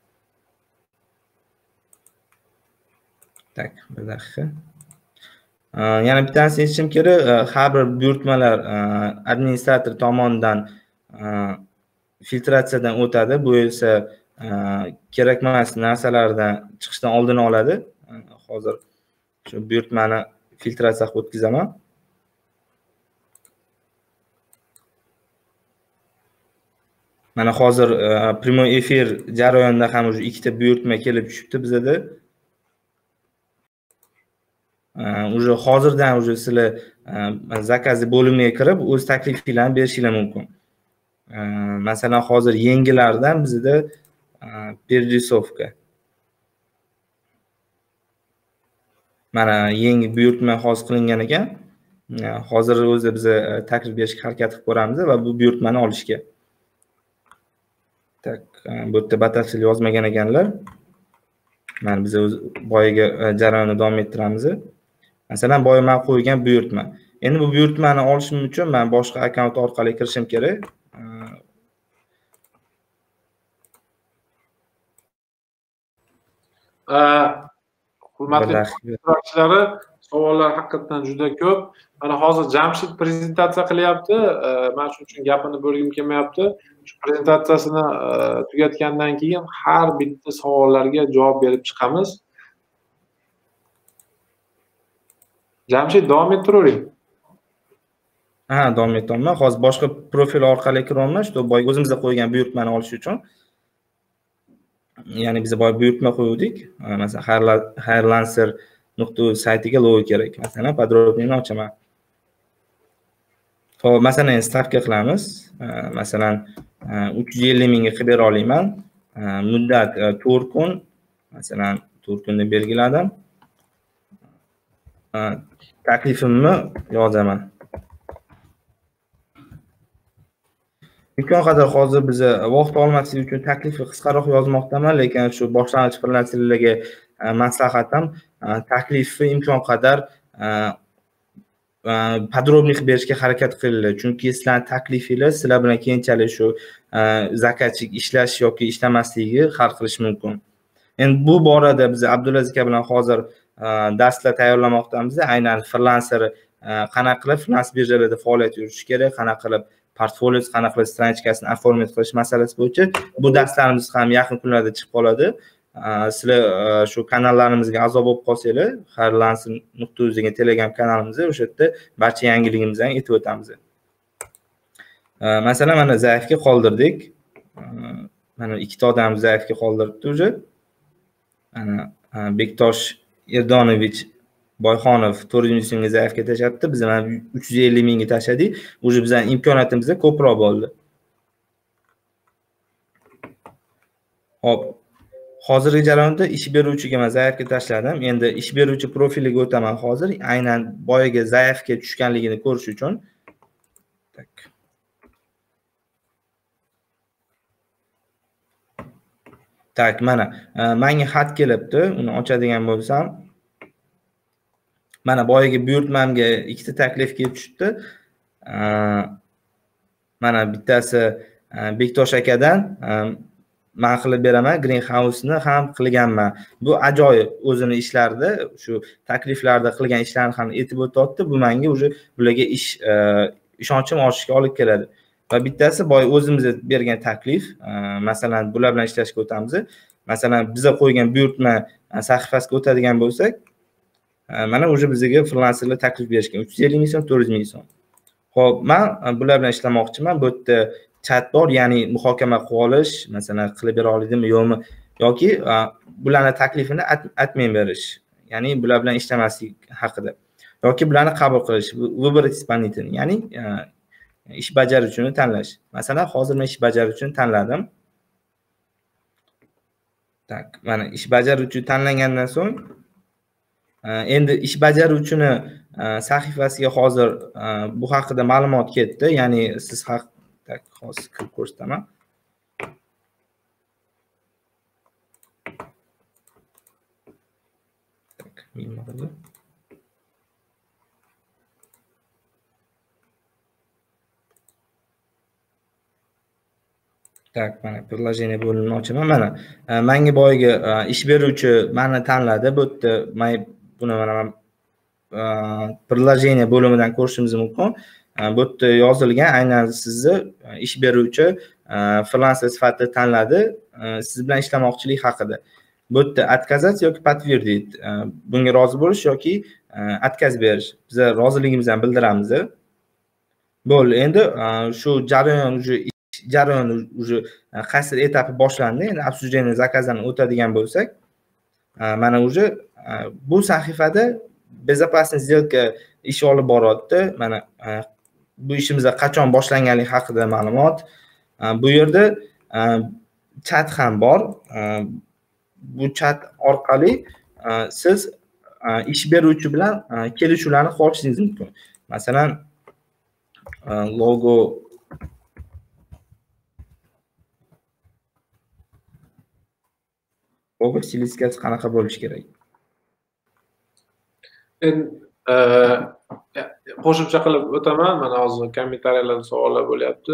Tak, bir daqiqa. Yana bitta narsa aytishim kerak, har bir buyurtmalar administrator tomonidan filtratsiyadan o'tadi. Bu esa kerak emas narsalardan chiqishdan oldini oladi. Hozir shu buyurtmani filtratsiyaga o'tkazaman. Mana hozir primoy efir jarayonida ham o'sha ikkita buyurtma kelib tushibdi bizda. Уже hozirdan уже sizlar zakaz bo'limiga kirib o'z taklifinglarni berishingiz mumkin. Masalan, hozir yangilardan bizda перерисовка. Mana yangi buyurtma hozir qilingan ekan. Hozir o'zi biz taklif berishga harakat qilib ko'ramiz va bu buyurtmani olishga. Tak, bu yerda batafsil yozmagan ekanlar. Mana biz o'z boyiga jarayonni davom ettiramiz. Masalan, boya men qo'ygan buyurtma. Endi bu buyurtmani olishim uchun men boshqa akkaunt orqali kirishim kerak. Hurmatli ishtirokchilari, savollar haqiqatan juda ko'p. Mana hozir Jamshid prezentatsiya qilyapti. Men shuning uchun gapini bo'lgim kelmayapti. Shu prezentatsiyasini tugatgandan keyin har bitta savollarga javob berib chiqamiz. Jamshid, davom ettiravering. Ha, davom etaman. Hozir boshqa profil orqali kiryapman, shu boy o'zimizda qo'ygan buyurtmani olish uchun. Ya'ni biz boy buyurtma qo'ydik. Masalan, Hirelancer nuqta saytiga logo kerak. Masalan, podrobniyni ochaman. Xo'p, masalan, stavka qilamiz. Masalan, uch yuz ellik mingga qilib bera olaman. Muddat to'rt kun. Masalan, to'rt kunni belgiladim. Taklifimni yozaman. Imkon qadar hozir biz vaqt olmaslik uchun taklifni qisqaroq yozmoqdaman, lekin shu boshlang'ich freelancerlarga maslahatim taklifni imkon qadar podrobniy qilib berishga harakat qilinglar. Chunki sizlarning taklifingiz sizlar bilan keyinchalik shu zakatchik ishlash yoki ishlamasligi hal qilishi mumkin. Endi bu borada biz Abdulaziz aka bilan hozir darslar tayyorlamoqdamiz. Aynan freelancer qanaqa qilib freelance birjalarda faoliyat yuritish kerak, qanaqa qilib portfoliosi, qanaqa qilib stranchkasini oformat qilish masalasi bo'yicha bu darslarimiz ham yaqin kunlarda chiqib qoladi. Sizlar shu kanallarimizga a'zo bo'lib qolsanglar, hirelancer nuqta uz degan Telegram kanalimizda o'sha yerda barcha yangiligimizni aytib o'tamiz. Masalan, mana zaifga qoldirdik. Mana ikkita odam zaifga qoldiribdi o'zi. Ana Bektosh Erdonovich Boyxonov to'rt yuz mingga zaifga tashlabdi. Biz mana uch yuz ellik mingga tashladik. O'zi bizning imkoniyatimizda ko'proq bo'ldi. Hop. Hozirgi jarayonda ish beruvchiga men zaifga tashladim. Endi ish beruvchi profiliga o'taman hozir. Aynan boyaga zaifga tushganligini ko'rish uchun. Tak. Tak, mana menga xat kelibdi. Uni ochadigan bo'lsam, mana boyaga buyurtmamga ikkita taklif kelib tushdi. Mana bittasi Bektosh akadan men qilib beraman, greenhouse ni ham qilganman. Bu ajoyib o'zini ishlarida, shu takliflarda qilgan ishlarini ham aytib o'tdi. Bu menga o'zi bularga ish ishonchim ortishiga olib keladi. Va bittasi boy o'zimiz bergan taklif, masalan, bular bilan ishlashga o'tamiz. Masalan, bizga qo'ygan buyurtma sahifasiga o'tadigan bo'lsak, mana o'sha bizga freelancerlar taklif berishgan uch yuz ellik ming so'm, to'rt yuz ming so'm. Xo'p, men bular bilan ishlamoqchiman. Bu yerda chat bor, ya'ni muhokama qilib olish, masalan, qilib bera oladimi yo'qmi, yoki bularning taklifini admin berish, ya'ni bular bilan ishlamaslik haqida, yoki bularni qabul qilish, выбрать исполнитель, ya'ni ish bajaruvchini tanlash. Masalan, hozir men ish bajaruvchini tanladim. Tak, mana ish bajaruvchi tanlangandan so'ng endi ish bajaruvchini sahifasiga hozir bu haqida ma'lumot ketdi, ya'ni siz haq tak hozir kirib ko'rsataman. Tak, bilmadim. Tak, mana приложение bo'limini ochaman. Mana menga boyagi ish beruvchi meni tanladi. Bu yerda men buni mana приложение bo'limidan ko'rishingiz mumkin. Bu yerda yozilgan, aynan sizni ish beruvchi freelancer sifatida tanladi, siz bilan ishlamoqchilik haqida. Bu yerda отказать yoki подтвердить, bunga rozi bo'lish yoki отказ berish. Biz roziligimizni bildiramiz. Bo'ldi. Endi shu jarayon уже jarayon уже qaysi etapi boshlandi. Endi обсуждение заказdan o'tadigan bo'lsak, mana уже bu sahifada безопасность сделка ish olib boradi. Mana bu ishimizga qachon boshlanganligi haqida ma'lumot. Bu yerda chat ham bor. Bu chat orqali siz ish beruvchi bilan kelishuvlarni qilishingiz mumkin. Masalan, logo logo stilistikasi qanaqa bo'lishi kerak? Endi qo'shimcha qilib o'taman. Mana hozir kommentariyalarda savollar bo'lyapti.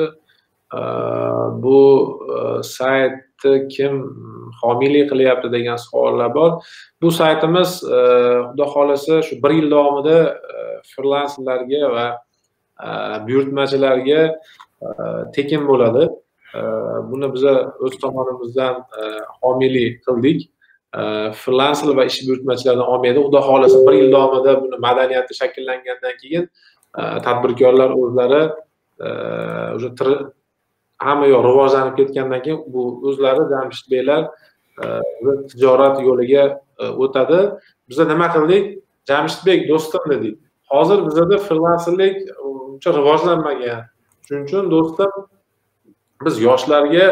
Bu saytni kim homiylik qilyapti degan savollar bor. Bu saytimiz xudo xolasa shu bir yil davomida freelancerlarga va buyurtmachilarga tekin bo'ladi. Buni biz o'z tomonimizdan homiylik qildik. Freelancer va ish buyurtmachilardan olmaydi. Xudo xolasa bir yil davomida buni madaniyati shakllangandan keyin tadbirkorlar o'zlari o'sha hamma yoq rivojlanib ketgandan keyin bu o'zlari Jamshid beylar tijorat yo'liga o'tadi. Biz nima qildik? Jamshidbek do'stim dedik. Hozir bizda freelancerlik uncha rivojlanmagan. Shuning uchun do'stim biz yoshlarga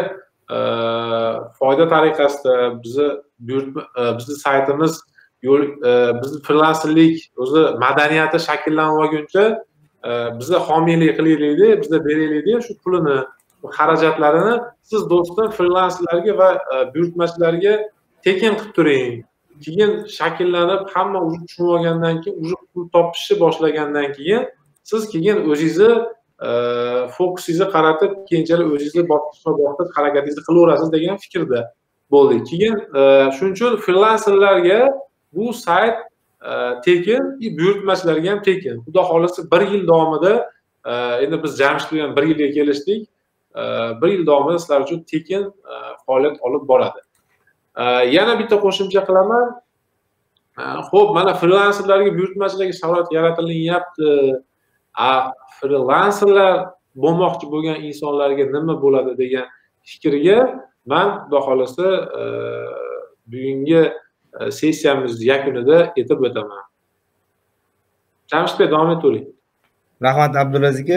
foyda tariqasida bizni bizni saytimiz yo'l bizni freelancerlik o'zi madaniyati shakllanib olguncha bizni homiylik qilaylik, bizni beraylik, shu pulini, xarajatlarini siz do'stim freelancerlarga va buyurtmachilarga tekin qilib turing. Keyin shakllanib hamma o'zi tushunib olgandan keyin, o'zi pul topishni boshlagandan keyin siz keyin o'zingizni fokusingizni qaratib, keyinchalik o'zingizni bosqichma-bosqich harakatingizni qilaverasiz degan fikrda bo'ldik. Keyin shuning uchun freelancerlarga bu sayt tekin, buyurtmachilarga ham tekin. Xudo xolasa bir yil davomida, endi biz Jamshid bilan bir yilga kelishdik. bir yil davomida sizlar uchun tekin faoliyat olib boradi. Yana bitta qo'shimcha qilaman. Xo'p, mana freelancerlarga, buyurtmachilarga sharoit yaratilyapti. A freelancerlar bo'lmoqchi bo'lgan insonlarga nima bo'ladi degan fikrga men xudo xolasa bugungi sessiyamiz yakunida aytib o'taman. Jamshidbek, davom etavering. Rahmat Abdulaziz aka,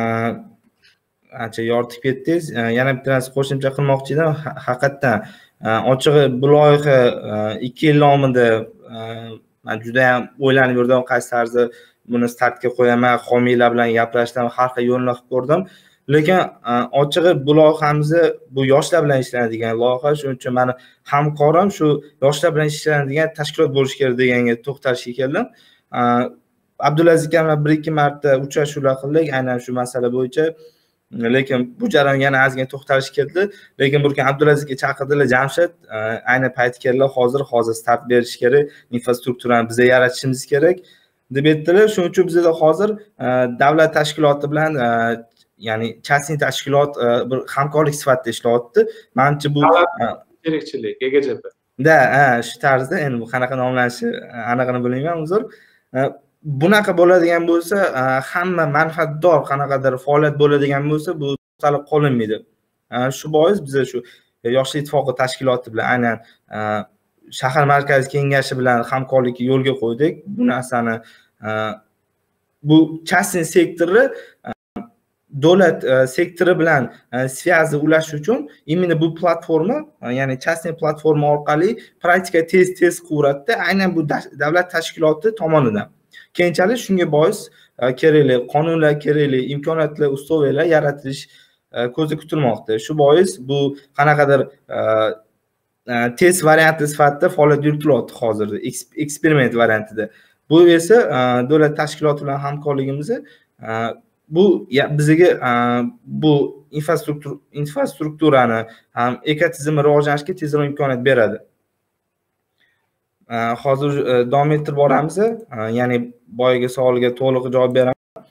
ancha yoritib ketdingiz. Yana bitta narsa qo'shimcha qilmoqchi edim. Haqiqatdan ochig'i bu loyiha ikki yil davomida men juda ham o'ylanib yurdim, qaysi tarzda buni startga qo'yaman, homiylar bilan gaplashdim, har xil yo'llar qilib ko'rdim. Lekin ochig'i bu loyihamizni bu yoshlar bilan ishlanadigan loyiha, shuning uchun meni hamkorim shu yoshlar bilan ishlanadigan tashkilot bo'lishi kerak deganga to'xtalishga keldim. Abdulaziz aka bilan bir ikki marta uchrashuvlar qildik aynan shu masala bo'yicha. Lekin bu jarayon yana ozgina to'xtalish keldi. Lekin bir kun Abdulaziz aka chaqirdilar, Jamshid, ayni payti keldi, hozir hozir start berish kerak, infrastrukturani bizga yaratishimiz kerak deb aytdilar. Shuning uchun bizda hozir davlat tashkiloti bilan, ya'ni частный tashkilot bir hamkorlik sifatida ishlayapti. Menimcha bu kerakchilik, G G J P. Da, shu tarzda, endi bu qanaqa nomlanishi aniqini bilmayman, uzr. Bunaqa bo'ladigan bo'lsa, hamma manfaatdor qanaqadir faoliyat bo'ladigan bo'lsa, bu to'xtalib qolinmaydi. Shu bois biz shu Yoshlar ittifoqi tashkiloti bilan aynan shahar markaziy kengashi bilan hamkorlikni yo'lga qo'ydik. Bu narsani bu частный sektori davlat sektori bilan sviyazi ulash uchun именно bu platforma, ya'ni частный platforma orqali praktika tez tez qilaveradi, aynan bu davlat tashkiloti tomonidan. Keyinchalik shunga bois kerakli qonunlar, kerakli imkoniyatlar, ustunliklar yaratilish ko'zda kutilmoqda. Shu bois bu qanaqadir test varianti sifatida faoliyat yuritilyapti hozirda, eksperiment variantida. Bu esa davlat tashkiloti bilan hamkorligimizni bu bizga bu infrastruktur infrastrukturani ham ekotizimni rivojlanishga tezroq imkoniyat beradi. Hozir davom ettirib boramiz. Ya'ni boyagi savolga to'liq javob beraman.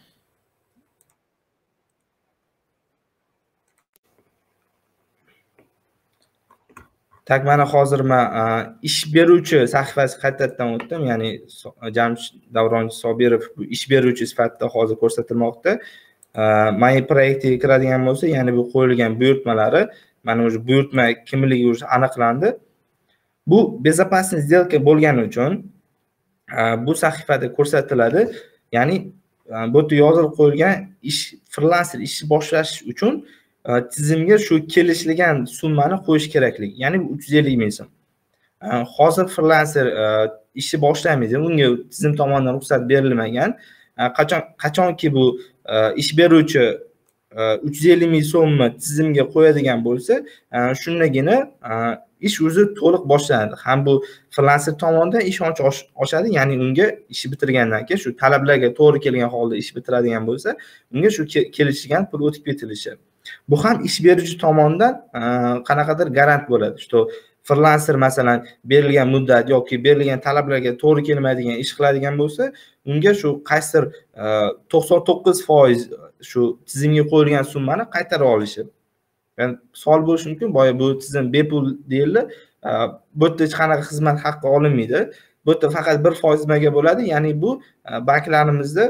Tak mana hozir men ish beruvchi sahifasi qaytadan o'tdim. Ya'ni Jamshid Davron Sobirov bu ish beruvchi sifatida hozir ko'rsatilmoqda. My proyektiga kiradigan bo'lsa, ya'ni bu qo'yilgan buyurtmalari, mana o'sha buyurtma kimligi o'sha aniqlandi. Bu безопасный сделка bo'lgani uchun bu sahifada ko'rsatiladi. Ya'ni bu yerda yozilib qo'yilgan ish freelancer ishni boshlash uchun tizimga shu kelishilgan summani qo'yish keraklik. Ya'ni uch yuz ellik ming so'm. Hozir freelancer ishni boshlamaydi, unga tizim tomonidan ruxsat berilmagan. Qachon qachonki bu ish beruvchi uch yuz ellik ming so'mni tizimga qo'yadigan bo'lsa, shundagina ish o'zi to'liq boshlanadi. Ham bu freelancer tomonidan ishonch oshadi, ya'ni unga ishni bitirgandan keyin shu talablarga to'g'ri kelgan holda ish bitiradigan bo'lsa, unga shu kelishilgan pul o'tib ketilishi. Bu ham ish beruvchi tomonidan qanaqadir garant bo'ladi. Что freelancer masalan berilgan muddat yoki berilgan talablarga to'g'ri kelmaydigan ish qiladigan bo'lsa, unga shu qaysidir to'qson to'qqiz foiz shu tizimga qo'yilgan summani qaytarib olishi. Yani savol bo'lishi mumkin, boya bu tizim bepul deyildi. Bu yerda hech qanaqa xizmat haqqi olinmaydi. Bu yerda faqat bir foiz nimaga bo'ladi? Ya'ni bu banklarimizda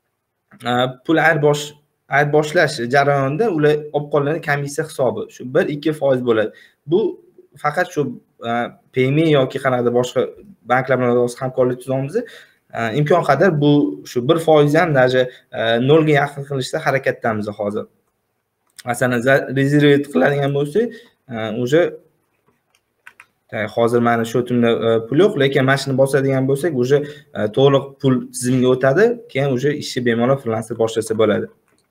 pul ayrbosh ayirboshlash jarayonida ular olib qolingan komissiya hisobi shu bir ikki foiz bo'ladi. Bu faqat shu Payme yoki qanaqadir boshqa banklar bilan hamkorlik tuzamiz. Imkon qadar bu shu bir foiz ham даже nolga yaqin qilishda harakatdamiz hozir. Masalan, rezervat qiladigan bo'lsak, o'sha hozir meni shotimda pul yo'q, lekin mashinani bosadigan bo'lsak, o'sha to'liq pul tizimga o'tadi, keyin o'sha ishni bemalol freelancer boshlasa bo'ladi.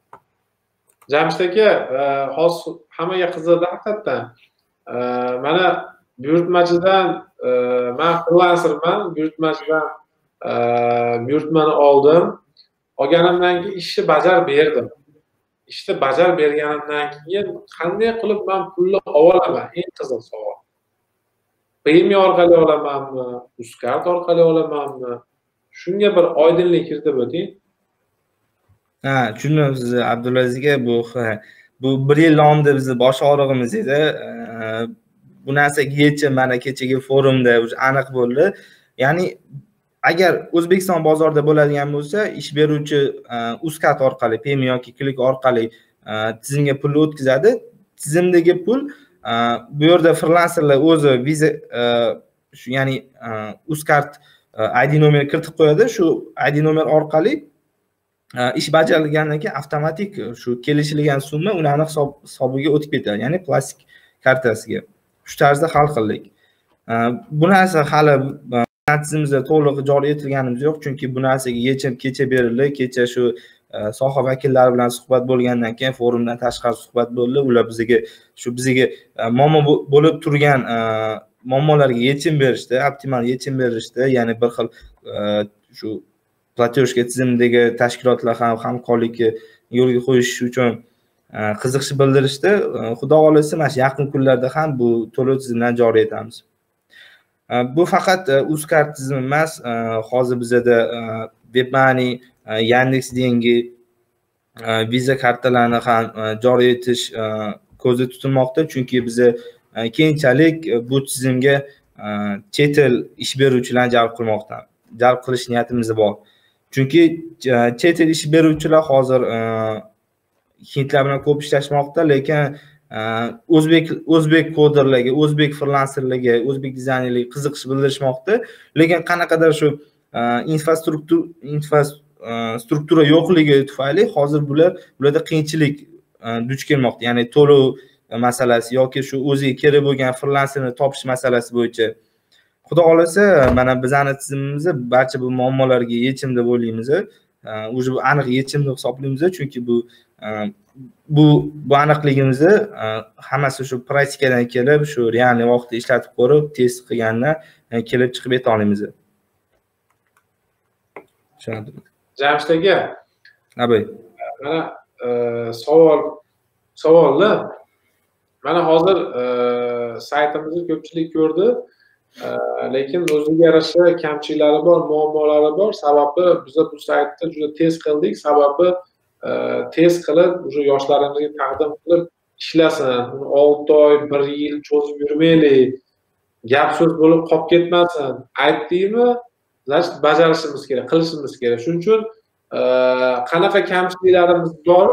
Jamshid aka, hozir hammaga qiziqdi haqiqatdan. Mana buyurtmachidan men freelancerman, buyurtmachidan buyurtmani oldim. Olganimdan keyin ishni bajarib berdim. Ishni bajarib berganimdan keyin qanday qilib men pulni olaman? Eng qiziq savol. Payme orqali olamanmi, Uzkart orqali olamanmi? Shunga bir oydinlik kiritib o'ting. Ha, tushundim siz Abdulaziz aka, bu bu bir yil davomida bizni bosh og'rig'imiz edi. Bu narsaga yechim mana kechagi forumda aniq bo'ldi. Ya'ni agar O'zbekiston bozorida bo'ladigan bo'lsa, ish beruvchi Uzkart orqali, Payme yoki Click orqali tizimga pul o'tkazadi. Tizimdagi pul bu yerda freelancerlar o'zi viza shu ya'ni Uzkart I D nomer kiritib qo'yadi. Shu I D nomer orqali ish bajarilgandan keyin avtomatik shu kelishilgan summa uning aniq hisobiga o'tib ketadi, ya'ni plastik kartasiga. Shu tarzda hal qildik. Bu narsa hali tizimimizda to'liq joriy etilganimiz yo'q, chunki bu narsaga yechim kecha berildi. Kecha shu soha vakillari bilan suhbat bo'lgandan keyin forumdan tashqari suhbat bo'ldi. Ular bizga shu bizga muammo bo'lib turgan muammolarga yechim berishdi, optimal yechim berishdi. Ya'ni bir xil shu platyoshka tizimidagi tashkilotlar ham hamkorlikni yo'lga qo'yish uchun qiziqish bildirishdi. Xudo xolisa mana shu yaqin kunlarda ham bu to'lov tizimidan joriy etamiz. Bu faqat Uzkart tizimi emas, hozir bizda WebMoney, Yandex dengi viza kartalarini ham joriy etish ko'zda tutilmoqda, chunki biz keyinchalik bu tizimga chet el ish beruvchilarni jalb qilmoqda, jalb qilish niyatimiz bor. Chunki chet el ish beruvchilar hozir hindlar bilan ko'p ishlashmoqda, lekin o'zbek o'zbek koderlarga, o'zbek frilanserlarga, o'zbek dizaynerlarga qiziqish bildirishmoqda, lekin qanaqadir shu infrastruktura infrastruktura yo'qligi tufayli hozir bular bularda qiyinchilik duch kelmoqda. Ya'ni to'lov masalasi yoki shu o'ziga kerak bo'lgan frilanserni topish masalasi bo'yicha. Xudo xolasa, mana bizning tizimimiz barcha bu muammolarga yechim deb o'ylaymiz. O'zi bu aniq yechim deb hisoblaymiz, chunki bu bu bu aniqligimizni hammasi shu praktikadan kelib, shu realniy vaqtda ishlatib ko'rib, test qilgandan kelib chiqib eta olamiz. Tushunarli. Jamshid aka, abay, mana savol savollar. Mana hozir saytimizni ko'pchilik ko'rdi, lekin o'ziga yarasha kamchiliklari bor, muammolari bor. Sababi biz bu saytni juda tez qildik. Sababi tez qilib, o'sha yoshlarimizga taqdim qilib ishlasin. olti oy, bir yil cho'zib yurmaylik. Gap so'z bo'lib qolib ketmasin. Aytdikmi, значит, bajarishimiz kerak, qilishimiz kerak. Shuning uchun qanaqa kamchiliklarimiz bor,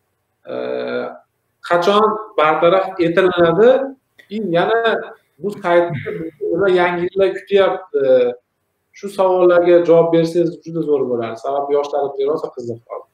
qachon bartaraf etiladi, yana bu saytda nima yangiliklar kutyapti, shu savollarga javob bersangiz juda zo'r bo'lardi. Sababi yoshlarimiz rosa qiziq qoldi.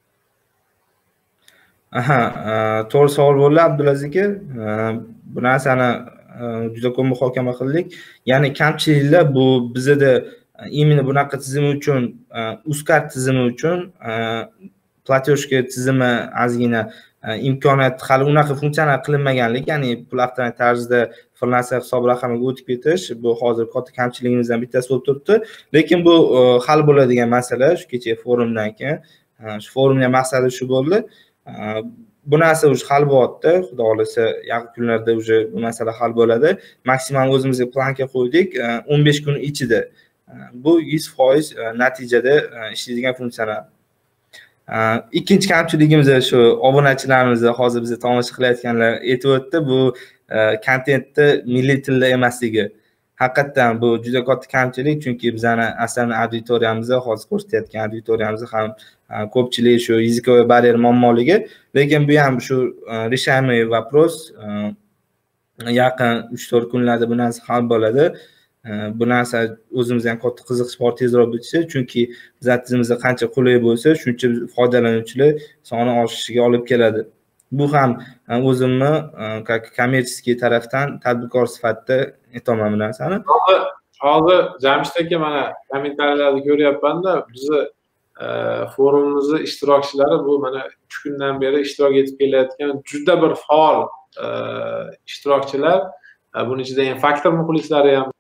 Aha, to'g'ri savol bo'ldi Abdulaziz aka. Bu narsani juda ko'p muhokama qildik. Ya'ni kamchiliklar bu bizda imенно bunaqa tizim uchun, Uzcard tizimi uchun platyoshka tizimi ozgina imkoniyat hali unaqa funksiyalar qilinmaganlik, ya'ni pul avtomatik tarzda frilanser hisob raqamiga o'tib ketish bu hozir katta kamchiligimizdan bittasi bo'lib turibdi. Lekin bu hal bo'ladigan masala. Shu kecha forumdan keyin shu forumning maqsadi shu bo'ldi. Bu narsa o'zi hal bo'lyapti. Xudo xolasa yaqin kunlarda o'zi bu masala hal bo'ladi. Maksimal o'zimizga planka qo'ydik, o'n besh kun ichida bu yuz foiz natijada ishlaydigan funksiyalar. Ikkinchi kamchiligimiz shu obunachilarimizni hozir bizni tomosha qilayotganlar aytib o'tdi, bu kontentni milliy tilda emasligi. Haqiqatan bu juda katta kamchilik, chunki bizning aslan auditoriyamiz, hozir ko'rsatayotgan auditoriyamiz ham ko'pchilik shu yezikovoy baryer muammoligi, lekin bu ham shu решаемый вопрос yaqin uch to'rt kunlarda bu narsa hal bo'ladi. Bu narsa o'zimizga ham katta qiziqish bor tezroq bitishi, chunki bizning tizimimizda qancha qulay bo'lsa, shuncha foydalanuvchilar soni oshishiga olib keladi. Bu ham o'zimni kommersiy tarafdan tadbirkor sifatida aytaman bu narsani. Hozir hozir Jamshid aka, mana kommentariyalarni ko'ryapman-da, bizni forumimizning ishtirokchilari bu mana uch kundan beri ishtirok etib kelayotgan juda bir faol ishtirokchilar. Buning ichida ham faktor muxlislari ham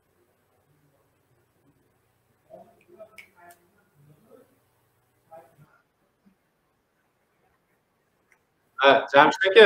Jamshid aka,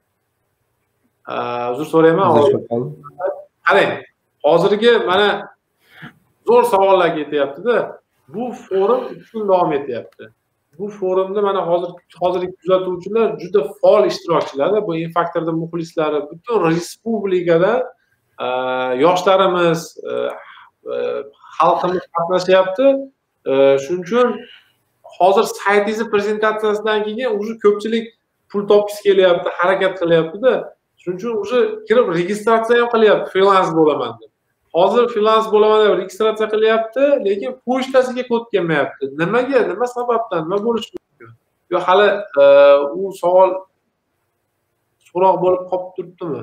uzr so'rayman. Qarang, hozirgi mana zo'r savollar ketyapti-da. Bu forum uch kun davom etyapti. Bu forumda mana hozir hozirgi kuzatuvchilar juda faol ishtirokchilar. Bu Infaktorning muxlislari butun respublikada yoshlarimiz, xalqimiz qatnashyapti. Shuning uchun hozir saytingiz prezentatsiyasidan keyin o'sha ko'pchilik pul topgisi kelyapti, harakat qilyapti-da. Shuning uchun o'sha kirib registratsiya ham qilyapti, freelance bo'laman deb. Hozir freelance bo'laman deb registratsiya qilyapti, lekin pochtasiga kod kelmayapti. Nimaga? Nima sababdan? Nima bo'lishi mumkin? Yo hali u savol so'roq bo'lib qolib turibdimi?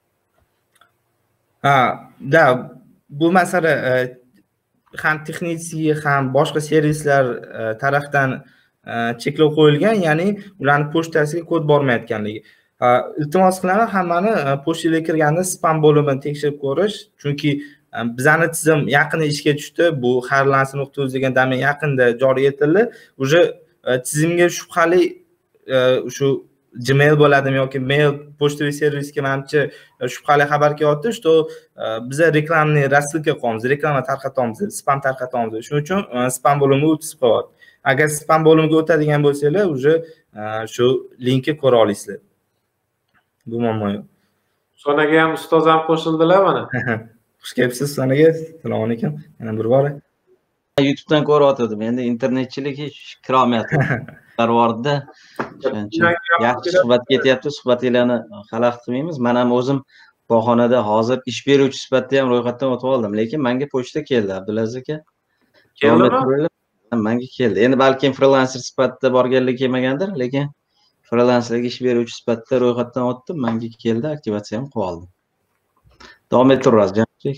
Ha, da, bu masala ham texnik ham boshqa servislar tarafdan cheklov qo'yilgan, ya'ni ularning pochtasiga kod bormayotganligi. Iltimos qilaman, hammani pochtaga kirganda spam bo'limini tekshirib ko'rish, chunki bizning tizim yaqinda ishga tushdi. Bu xayrlansin nuqta uz degan domen yaqinda joriy etildi. O'sha tizimga shubhali shu Gmail bo'ladimi yoki mail pochtaviy servisga menimcha shubhali xabar kelyapti, что biz reklamni rassilka qo'yamiz, reklama tarqatamiz, spam tarqatamiz. Shuning uchun spam bo'limiga o'tib qo'yadi. Agar spam bo'limiga o'tadigan bo'lsanglar, o'sha shu linkni ko'ra olasizlar. Bu muammo yo'q. Sonaga ham ustoz ham qo'shildilar mana. Xush kelibsiz Sonaga. Assalomu alaykum. Yana bir bor. YouTubedan ko'ryotgandim. Endi internetchilik hech kira olmayapti. bor-da. O'shaning uchun yaxshi suhbat ketyapti. Suhbatinglarni xalaqit qilmaymiz. Men ham o'zim bog'xonada hozir ish beruvchi sifatida ham ro'yxatdan o'tib oldim, lekin menga pochta keldi, Abdulaziz aka. Keldimi? Menga keldi. Endi balkim frilanser sifatida borganligi kelmagandir, lekin frilanserga ish beruvchi sifatida ro'yxatdan o'tdim, menga keldi, aktivatsiya ham qilib oldim. Davom ettiramiz, Jamshid.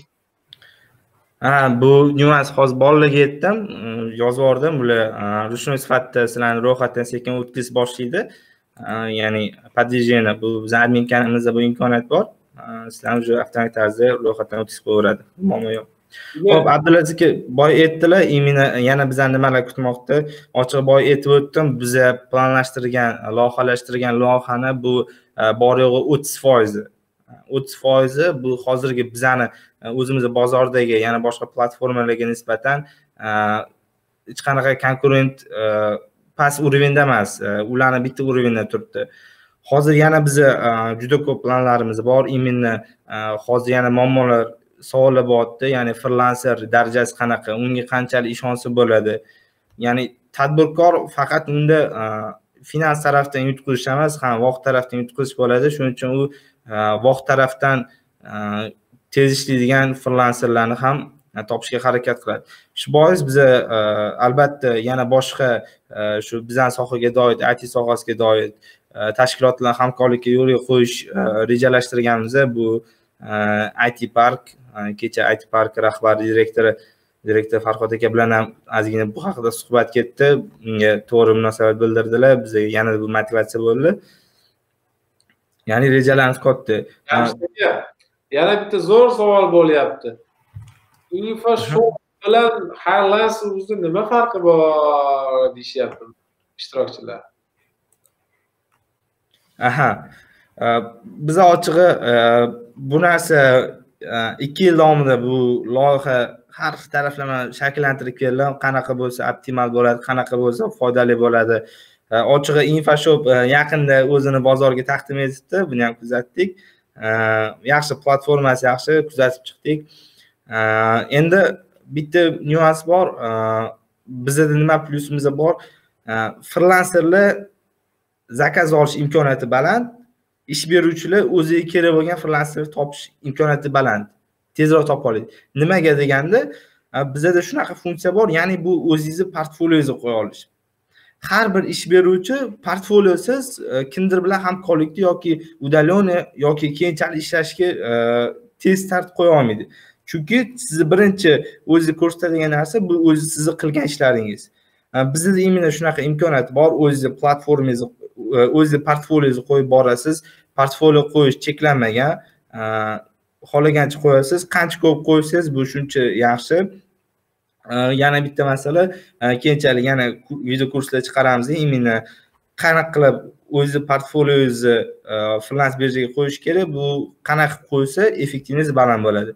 Ha, bu nyuans hozir bolalarga aytdim, yozib yubordim. Bular ruchnoy sifatida sizlarni ro'yxatdan sekin o'tkazish boshlaydi. Ya'ni подтверждение bu bizning admin kanalimizda bu imkoniyat bor. Sizlarni уже avtomatik tarzda ro'yxatdan o'tkazib qo'yaveradi. Muammo yo'q. Xo'p, Abdulaziz aka boy aytdilar, imina yana bizdan nimalar kutmoqda? Ochiq boy aytib o'tdim, biza planlashtirgan, loyihalashtirgan loyihani bu bor yo'g'i o'ttiz foiz. o'ttiz foiz bu hozirgi bizani o'zimiz bozordagi yana boshqa platformalarga nisbatan hech qanaqa konkurent past urovenda emas, ularni bitta urovenda turibdi. Hozir yana biza juda ko'p planlarimiz bor. Imенно hozir yana muammolar savollar bo'lyapti. Ya'ni frilanser darajasi qanaqa, unga qanchalik ishonsa bo'ladi. Ya'ni tadbirkor faqat unda finans tarafdan yutqizish emas, ham vaqt tarafdan yutqizish bo'ladi. Shuning uchun u vaqt tarafdan tez ishlaydigan frilanserlarni ham topishga harakat qiladi. Shu bois biz albatta yana boshqa shu bizning sohaga doir, I T sohasiga doir tashkilotlar bilan hamkorlikka yo'lga qo'yish rejalashtirganmiz. Bu I T Park, kecha I T Park rahbari direktori direktor Farhod aka bilan ham ozgina bu haqida suhbat ketdi. Unga to'g'ri munosabat bildirdilar. Bizga yana bu motivatsiya bo'ldi. Ya'ni rejalarimiz katta. Yana bitta zo'r savol bo'lyapti. InfoShop bilan Highlands'da nima farqi bor deyishyapti ishtirokchilar. Aha. Biz ochig'i bu narsa ikki yil davomida bu loyiha har xil taraflama shakllantirib keldi. Qanaqa bo'lsa optimal bo'ladi, qanaqa bo'lsa foydali bo'ladi. Ochig'i InfoShop yaqinda o'zini bozorga taqdim etdi. Buni ham kuzatdik. Yaxshi platformasi, yaxshi kuzatib chiqdik. Endi bitta nyuans bor. Bizda nima plyusimiz bor? Frilanserlar zakaz olish imkoniyati baland, ish beruvchilar o'ziga kerak bo'lgan frilanserni topish imkoniyati baland. Tezroq topa oladi. Nimaga deganda, bizda shunaqa funksiya bor, ya'ni bu o'zingizning portfoliyongizga qo'ya olish. Har bir ish beruvchi portfoliosiz kimdir bilan hamkorlikda yoki udalенно yoki keyinchalik ishlashga tez start qo'ya olmaydi. Chunki sizni birinchi o'zingiz ko'rsatadigan narsa bu o'zingiz sizni qilgan ishlaringiz. Bizda imенно shunaqa imkoniyat bor, o'zingiz platformangizni, o'zingiz portfoliyongizni qo'yib borasiz. Portfolio qo'yish cheklanmagan. Xohlagancha qo'yasiz, qancha ko'p qo'ysangiz bu shuncha yaxshi. Yana bitta masala, keyinchalik yana video kurslar chiqaramiz. Imенно qanaqa qilib o'zingiz portfoliyongizni freelance birjaga qo'yish kerak, bu qanaqa qo'ysa effektivность baland bo'ladi.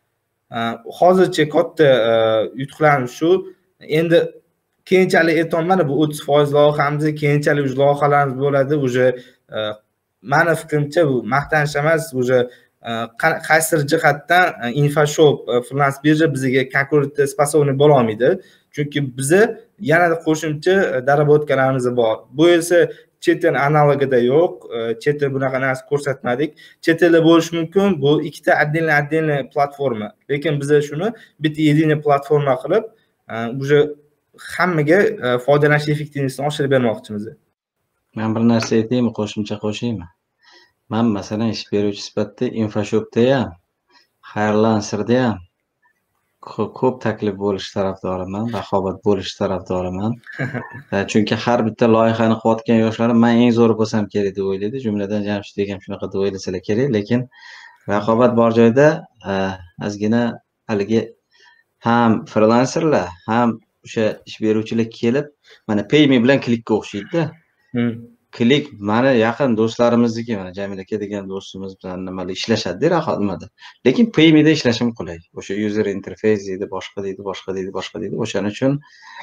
Hozircha katta yutuqlarimiz shu. Endi keyinchalik aytolman, bu o'ttiz foiz loyihamiz, keyinchalik o'sha loyihalarimiz bo'ladi. O'sha meni fikrimcha bu maqtanish emas, o'sha qaysidir jihatdan InfoShop freelance birja bizga konkurentga способный bo'la olmaydi. Chunki biza yanada qo'shimcha darobotkalarimiz bor. Bu esa chet el analogida yo'q. Chet el bunaqa narsa ko'rsatmadik. Chet elda bo'lishi mumkin. Bu ikkita отдельно отдельно platforma. Lekin biza shuni bitta единый platforma qilib, o'sha hammaga foydalanish effektivligini oshirib bermoqchimiz. Men bir narsa aytaymi, qo'shimcha qo'shaymi? Men masalan ish beruvchi sifatida InfoShopda ham, Highlands'da ham ko'p taklif bo'lish tarafdoriman, raqobat bo'lish tarafdoriman. Chunki har bitta loyihani qilayotgan yoshlar men eng zo'r bo'lsam kerak deb o'ylaydi. Jumladan Jamshid ham shunaqa deb o'ylasalar kerak, lekin raqobat bor joyda ozgina haligi ham frilanserlar, ham o'sha ish beruvchilar kelib, mana Payme bilan klikka o'xshaydi-da. Klik mana yaqin do'stlarimizniki, mana Jamil aka degan do'stimiz bilan nimalar ishlashadi raqobat nimada. Lekin Payme'da ishlashim qulay. O'sha user interface deydi, boshqa deydi, boshqa deydi, boshqa deydi. O'shaning uchun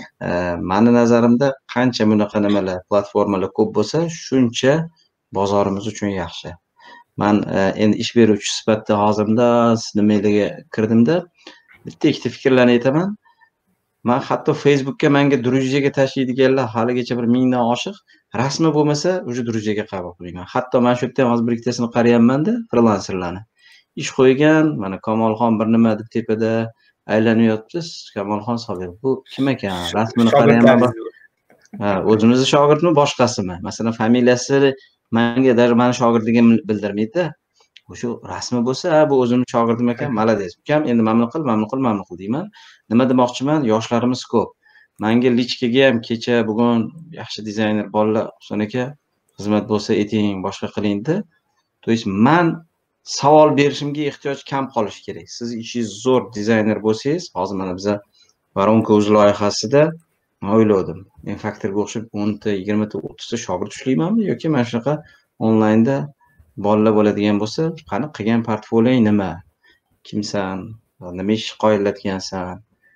meni nazarimda qancha bunaqa nimalar, platformalar ko'p bo'lsa, shuncha bozorimiz uchun yaxshi. Men endi ish beruvchi sifatida hozirda nimalarga kirdimda bitta ikkita fikrlarni aytaman. man hatto Facebookka menga drujega tashlaydiganlar haligacha bir mingdan oshiq rasmi bo'lmasa уже drujega qabul qilmayman. Hatto men shu yerda ham hozir bir ikkitasini qarayapman-da, frilanserlarni. Ish qo'ygan, mana Kamolxon bir nima deb tepada aylanib yotibsiz. Kamolxon Sobir. Bu kim ekan? Rasmini qarayapman. Ha, o'zimizni shogirdmi, boshqasimi? Masalan, familiyasi menga даже meni shogirdigimni bildirmaydi-da. O'sha rasmi bo'lsa, bu o'zimni shogirdim ekan, malades. Ukam, endi mamnun qil, mamnun qil, mamnun qil deyman. Nima demoqchiman? Yoshlarimiz ko'p. Menga lichkaga ham kecha bugun yaxshi dizayner bolalar Husan aka xizmat bo'lsa eting, boshqa qiling-da. То есть men savol berishimga ehtiyoj kam qolishi kerak. Siz ishingiz zo'r dizayner bo'lsangiz, hozir mana biz Varonka o'z loyihasida men o'yladim. Men faktorga o'xshab o'nta, yigirmata, o'ttizta shogird ushlaymanmi yoki mana shunaqa onlaynda bolalar bo'ladigan bo'lsa, qani qilgan portfoliyong nima? Kimsan? Nima ish qoyillatgansan?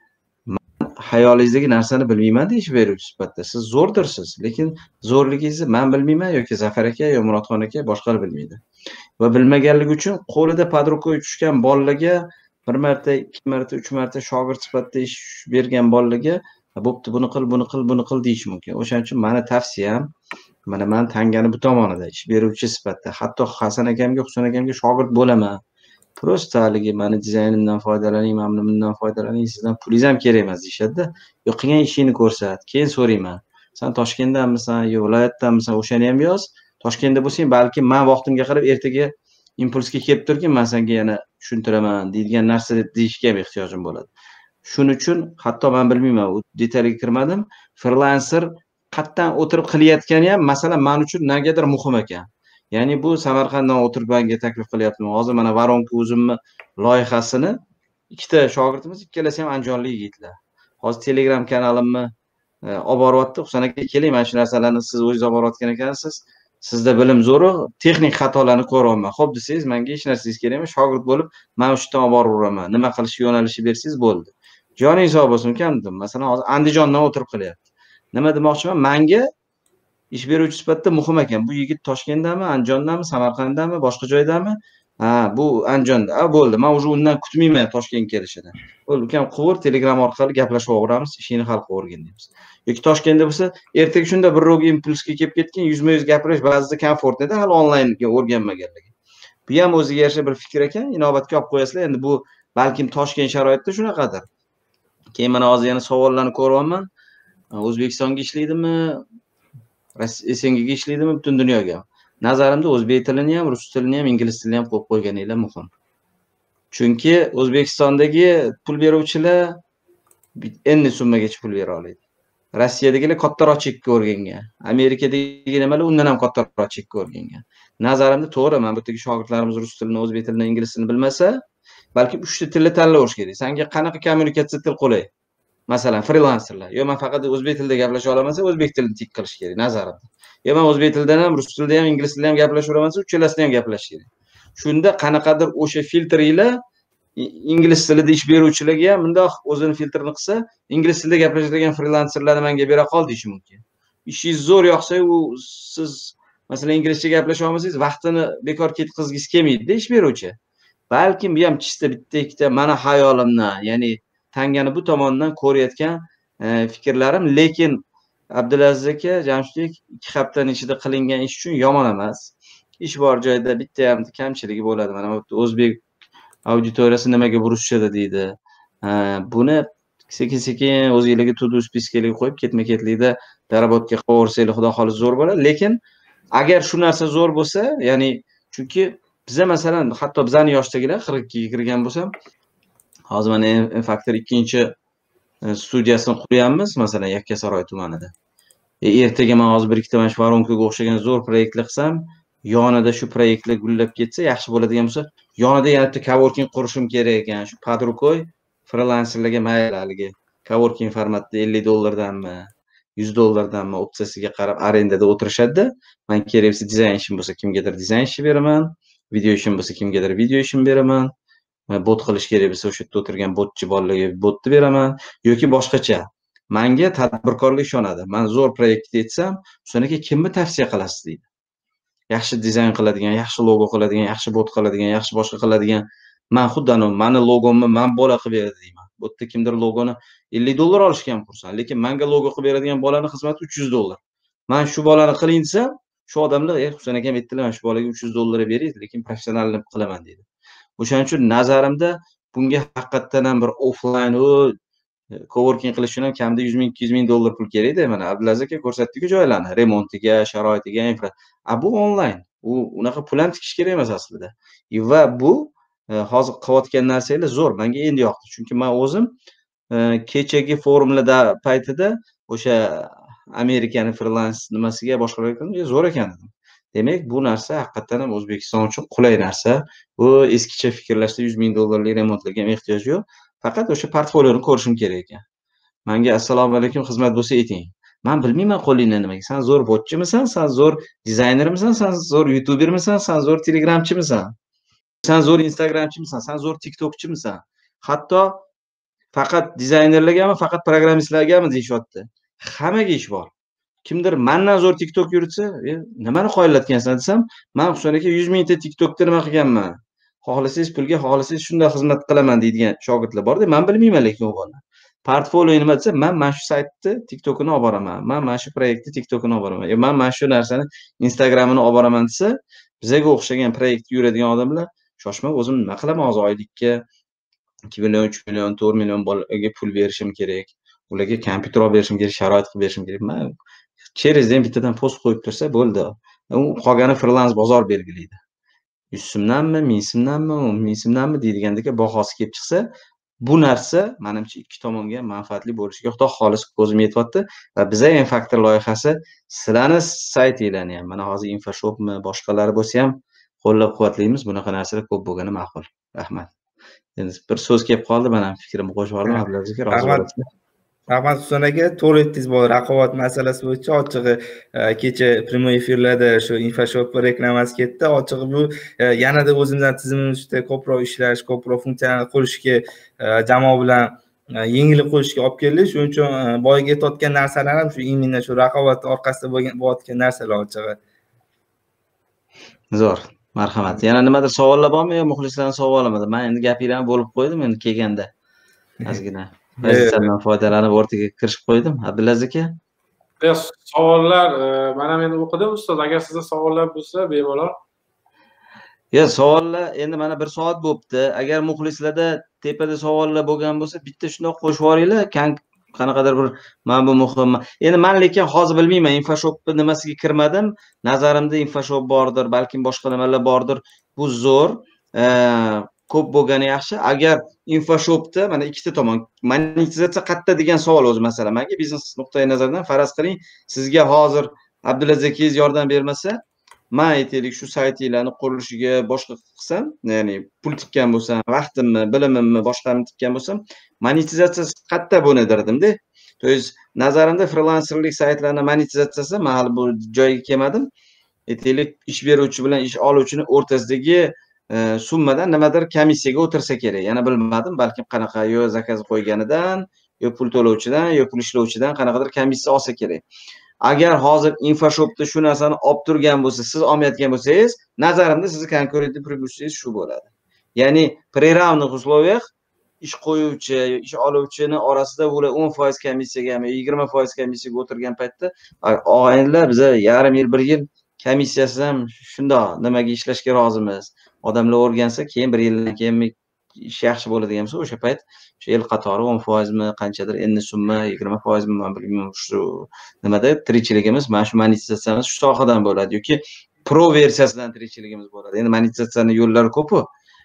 Hayolingizdagi narsani bilmayman deyish beruvchi sifatida. Siz zo'rdirsiz, lekin zo'rligingizni men bilmayman yoki Zafar aka yoki Murodxon aka boshqalar bilmaydi. Va bilmaganligi uchun qo'lida под рукой tushgan bolalarga bir marta, ikki marta, uch marta shogird sifatida ish bergan bolalarga bo'pti, buni qil, buni qil, buni qil deyish mumkin. O'shaning uchun meni tavsiyam mana men tangani bu tomonida ish beruvchi sifatida, hatto Hasan akamga, Husan akamga shogird bo'laman. Просто haligi meni dizaynimdan foydalaning, mamnunimdan foydalaning, sizdan pulingiz ham kerak emas deyishadi-da. Yo'q, qilgan ishingni ko'rsat, keyin so'rayman. Sen Toshkentdanmisan, yo viloyatdanmisan, o'shani ham yoz. Toshkentda bo'lsang, balki men vaqtimga qarab ertaga impulsga kelib turkin, men senga yana tushuntiraman deydigan narsa deyishga ham ehtiyojim bo'ladi. Shuning uchun hatto men bilmayman, u detalga kirmadim. Freelancer qatdan o'tirib qilayotgani ham masalan men uchun nagadir muhim ekan. Ya'ni bu Samarqanddan o'tirib menga taklif qilyapman. Hozir mana Varonka o'zimni loyihasini ikkita shogirdimiz, ikkalasi ham andijonlik yigitlar. Hozir Telegram kanalimni olib boryapti. Husan aka, keling, mana shu narsalarni siz o'zingiz olib borayotgan ekansiz. Sizda bilim zo'ri, texnik xatolarni ko'ryapman. Xo'p desangiz, menga hech narsangiz kerak emas, shogird bo'lib, men shu yerdan olib boraveraman. Nima qilish yo'nalishi bersangiz bo'ldi. Joningiz sog' bo'lsin ukam dedim. Masalan, hozir Andijondan o'tirib qilyapti. Nima demoqchiman? Menga ish beruvchi sifatida muhim ekan. Bu yigit Toshkentdami, Andijondami, Samarqanddami, boshqa joydami? Ha, bu Andijonda. Ha, bo'ldi. Men уже undan kutmayman Toshkentga kelishini. Bo'ldi, ukam quvur, Telegram orqali gaplashib o'g'ramiz, ishini hal qilib o'rgan deymiz. Yoki Toshkentda bo'lsa, ertaga shunda bir ro'ga impulsga kelib ketgan, yuzma-yuz gapirish ba'zida komfort edi, hali onlaynga o'rganmaganligi. Bu ham o'ziga yarasha bir fikr ekan, inobatga olib qo'yasizlar. Endi bu balkim Toshkent sharoitida shunaqadir. Keyin mana hozir yana savollarni ko'ryapman. O'zbekistonga ishlaydimi? S N Gga ishlaydimi, butun dunyoga? Nazarimda o'zbek tilini ham, rus tilini ham, ingliz tilini ham qo'yib qo'yganinglar muhim. Chunki O'zbekistondagi pul beruvchilar endi summagacha pul bera oladi. Rossiyadagilar kattaroq chekka o'rgangan. Amerikadagi nimalar undan ham kattaroq chekka o'rgangan. Nazarimda to'g'ri, men bu yerdagi shogirdlarimiz rus tilini, o'zbek tilini, ingliz tilini bilmasa, balki uchta tilni tanlash kerak. Senga qanaqa kommunikatsiya til qulay? Masalan, freelancerlar. Yo, men faqat o'zbek tilida gaplasha olaman, o'zbek tilini tik qilish kerak nazarimda. Yo, men o'zbek tilidan ham, rus tilida ham, ingliz tilida ham gaplasha olaman, uchalasida ham gaplash kerak. Shunda qanaqadir o'sha filtringlar ingliz tilida ish beruvchilarga ham bundoq o'zini filtrini qilsa, ingliz tilida gaplashadigan freelancerlarni menga bera qol deyish mumkin. Ishingiz zo'r yoqsa, u siz masalan inglizcha gaplasha olmasangiz, vaqtini bekor ketkizgingiz kelmaydi-da ish beruvchi. Balkim bu ham chista bitta ikkita meni hayolimdan, ya'ni tangani bu tomondan ko'rayotgan fikrlarim, lekin Abdulaziz aka, Jamshidbek ikki haftaning ichida qilingan ish uchun yomon emas. Ish bor joyda bitta ham kamchiligi bo'ladi. Mana bu o'zbek auditoriyasi nimaga burishadi deydi. Buni sekin-sekin o'zingizga to-do spiskaga qo'yib ketma-ketlikda darobotga qo'yarsangiz, xudo xohlasa zo'r bo'ladi. Lekin agar shu narsa zo'r bo'lsa, ya'ni chunki biza masalan, hatto bizani yoshdagilar qirq ikkiga kirgan bo'lsam, hozir mana Factor ikkinchi studiyasini quryapmiz, masalan, Yakkasaroy tumanida. E, ertaga men hozir bir ikkita mana shu Varonkaga o'xshagan zo'r proyektlar qilsam, yonida shu proyektlar gullab ketsa, yaxshi bo'ladigan bo'lsa, yonida yana bitta coworking qurishim kerak ekan. Shu под рукой freelancerlarga mayli haligi coworking formatda ellik dollardanmi, yuz dollardanmi opsiyasiga qarab arendada o'tirishadi. Men kerak bo'lsa dizayn ishim bo'lsa kimgadir dizayn ishi beraman, video ishim bo'lsa kimgadir video ishim beraman. Bot qilish kerak bo'lsa o'sha yerda o'tirgan botchi bolalarga botni beraman yoki boshqacha. Menga tadbirkorlik ishonadi. Men zo'r proyekt etsam, shunga kimni tavsiya qilasiz deydi. Yaxshi dizayn qiladigan, yaxshi logo qiladigan, yaxshi bot qiladigan, yaxshi boshqa qiladigan. Men xuddi ana meni logomni men bola qilib beradi deyman. Bu yerda kimdir logoni ellik dollar olishga ham xursand. Lekin menga logo qilib beradigan bolaning xizmati uch yuz dollar. Men shu bolani qiling desam, shu odamlar, "Ey, Husan akam aytdilar, shu bolaga uch yuz dollar berasiz, lekin professionallik qilaman" deydi. O'shaning uchun nazarimda bunga haqiqatdan ham bir offline o coworking qilish uchun ham kamida yuz ming ikki yuz ming dollar pul kerak-da. Mana Abdulaziz aka ko'rsatdi-ku joylarni, remontiga, sharoitiga, infra. A bu onlayn. U unaqa pul ham tikish kerak emas aslida. Va bu hozir qilayotgan narsalar zo'r. Menga endi yoqdi. Chunki men o'zim kechagi forumlarda paytida o'sha Amerikani freelance nimasiga boshqalarga zo'r ekan dedim. Demak, bu narsa haqiqatan ham O'zbekiston uchun qulay narsa. Bu eskicha fikrlashda yuz ming dollarlik remontlarga ham ehtiyoj yo'q. Faqat o'sha portfolioni ko'rishim kerak ekan. Menga assalomu alaykum xizmat bo'lsa ayting. Men bilmayman qo'lingdan nimaga. Sen zo'r botchimisan, sen zo'r dizaynermisan, sen zo'r youtubermisan, sen zo'r telegramchimisan? Sen zo'r instagramchimisan, sen zo'r tiktokchimisan? Hatto faqat dizaynerlargami, faqat programmistlargami deyishyapti. Hammaga ish bor. Kimdir mendan zo'r TikTok yuritsa, nimani qoyillatgansan desam, men Husan aka yuz ming ta TikTokda nima qilganman? Xohlasangiz pulga, xohlasangiz shunday xizmat qilaman deydigan shogirdlar bor-da, men bilmayman lekin u bolalar. Portfolio nima desa, men mana shu saytni TikTokini olib boraman. Men mana shu proyektni TikTokini olib boraman. Men mana shu narsani Instagramini olib boraman desa, bizga o'xshagan proyektga yuradigan odamlar shoshma, o'zim nima qilaman hozir oylikka ikki million, uch million, to'rt million bolaga pul berishim kerak. Ularga kompyuter olib berishim kerak, sharoit qilib berishim kerak. Men cherizdan bittadan post qo'yib tursa bo'ldi. U qolgani freelance bozor belgilaydi. yuz so'mdanmi, ming so'mdanmi, o'n ming so'mdanmi deydigandagi bahosi kelib chiqsa, bu narsa menimcha ikki tomonga manfaatli bo'lishiga Xudo xolis ko'zim yetyapti va biza M Factor loyihasi sizlarni saytinglarni ham, mana hozir InfoShopmi, boshqalari bo'lsa ham qo'llab-quvvatlaymiz. Bunaqa narsalar ko'p bo'lgani ma'qul. Rahmat. Endi bir so'z kelib qoldi, men ham fikrimni qo'shib yubordim. Abdulaziz aka, rozi bo'lasiz. Rahmat Husan aka, to'g'ri aytdingiz, bu raqobat masalasi bo'yicha ochig'i kecha prямой efirlarda shu InfoShop reklamasi ketdi. Ochig'i bu yanada o'zimizdan tizimimiz ustida ko'proq ishlash, ko'proq funksiyalarni qo'shishga, jamoa bilan yengillik qo'yishga olib keldi. Shuning uchun boyaga aytayotgan narsalar ham shu imенно shu raqobat orqasida bo'lgan bo'layotgan narsalar ochig'i. Zo'r. Marhamat. Yana nimadir savollar bormi yo muxlislarning savolimidi? Men endi gapinglarni bo'lib qo'ydim endi kelganda. Ozgina pozitsiyadan foydalanib o'rtaga kirishib qo'ydim. Abdulaziz aka? Savollar men ham endi o'qidim ustoz. Agar sizda savollar bo'lsa, bemalol. Yo, savollar endi mana bir soat bo'libdi. Agar muxlislarda tepada savollar bo'lgan bo'lsa, bitta shunday qo'shib yuboringlar. Qanaqadir bir mana bu muhim. Endi men lekin hozir bilmayman, InfoShopni nimasiga kirmadim. Nazarimda InfoShop bordir, balkim boshqa nimalar bordir. Bu zo'r. Ko'p bo'lgani yaxshi. Agar InfoShopda mana ikkita tomon, monetizatsiya qayerda degan savol o'zi masala. Menga biznes nuqtai nazardan faraz qiling, sizga hozir Abdulaziz akangiz yordam bermasa, men aytaylik shu saytinglarni qurilishiga boshqa qilsam, ya'ni pul tikkan bo'lsam, vaqtimni, bilimimni boshqamni tikkan bo'lsam, monetizatsiyasi qayerda bo'ladirdim-da. To есть nazarimda freelancerlik saytlarni monetizatsiyasi men hali bu joyga kelmadim. Aytaylik ish beruvchi bilan ish oluvchining o'rtasidagi summadan nimadir komissiyaga o'tirsa kerak. Yana bilmadim, balkim qanaqa yo zakaz qo'yganidan, yo pul to'lovchidan, yo pul ishlovchidan qanaqadir komissiya olsa kerak. Agar hozir InfoShopda shu narsani olib turgan bo'lsa, siz olmayotgan bo'lsangiz, nazarimda sizni konkurentni preimуществоsingiz shu bo'ladi. Ya'ni при равных условиях ish qo'yuvchi, ish oluvchini orasida ular o'n foiz komissiyagami, yigirma foiz komissiyaga o'tirgan paytda, oylar biza yarim yil, bir yil komissiyasi ham shundoq, nimaga ishlashga rozimiz. Odamlar o'rgansa, keyin bir yildan keyin ish yaxshi bo'ladigan bo'lsa, o'sha payt shu yil qatori o'n foizmi, qanchadir endi summa, yigirma foizmi, men bilmayman, shu nimada tirikchiligimiz, mana shu monetizatsiyamiz shu sohadan bo'ladi yoki pro versiyasidan tirikchiligimiz bo'ladi. Endi monetizatsiyaning yo'llari ko'p-ku.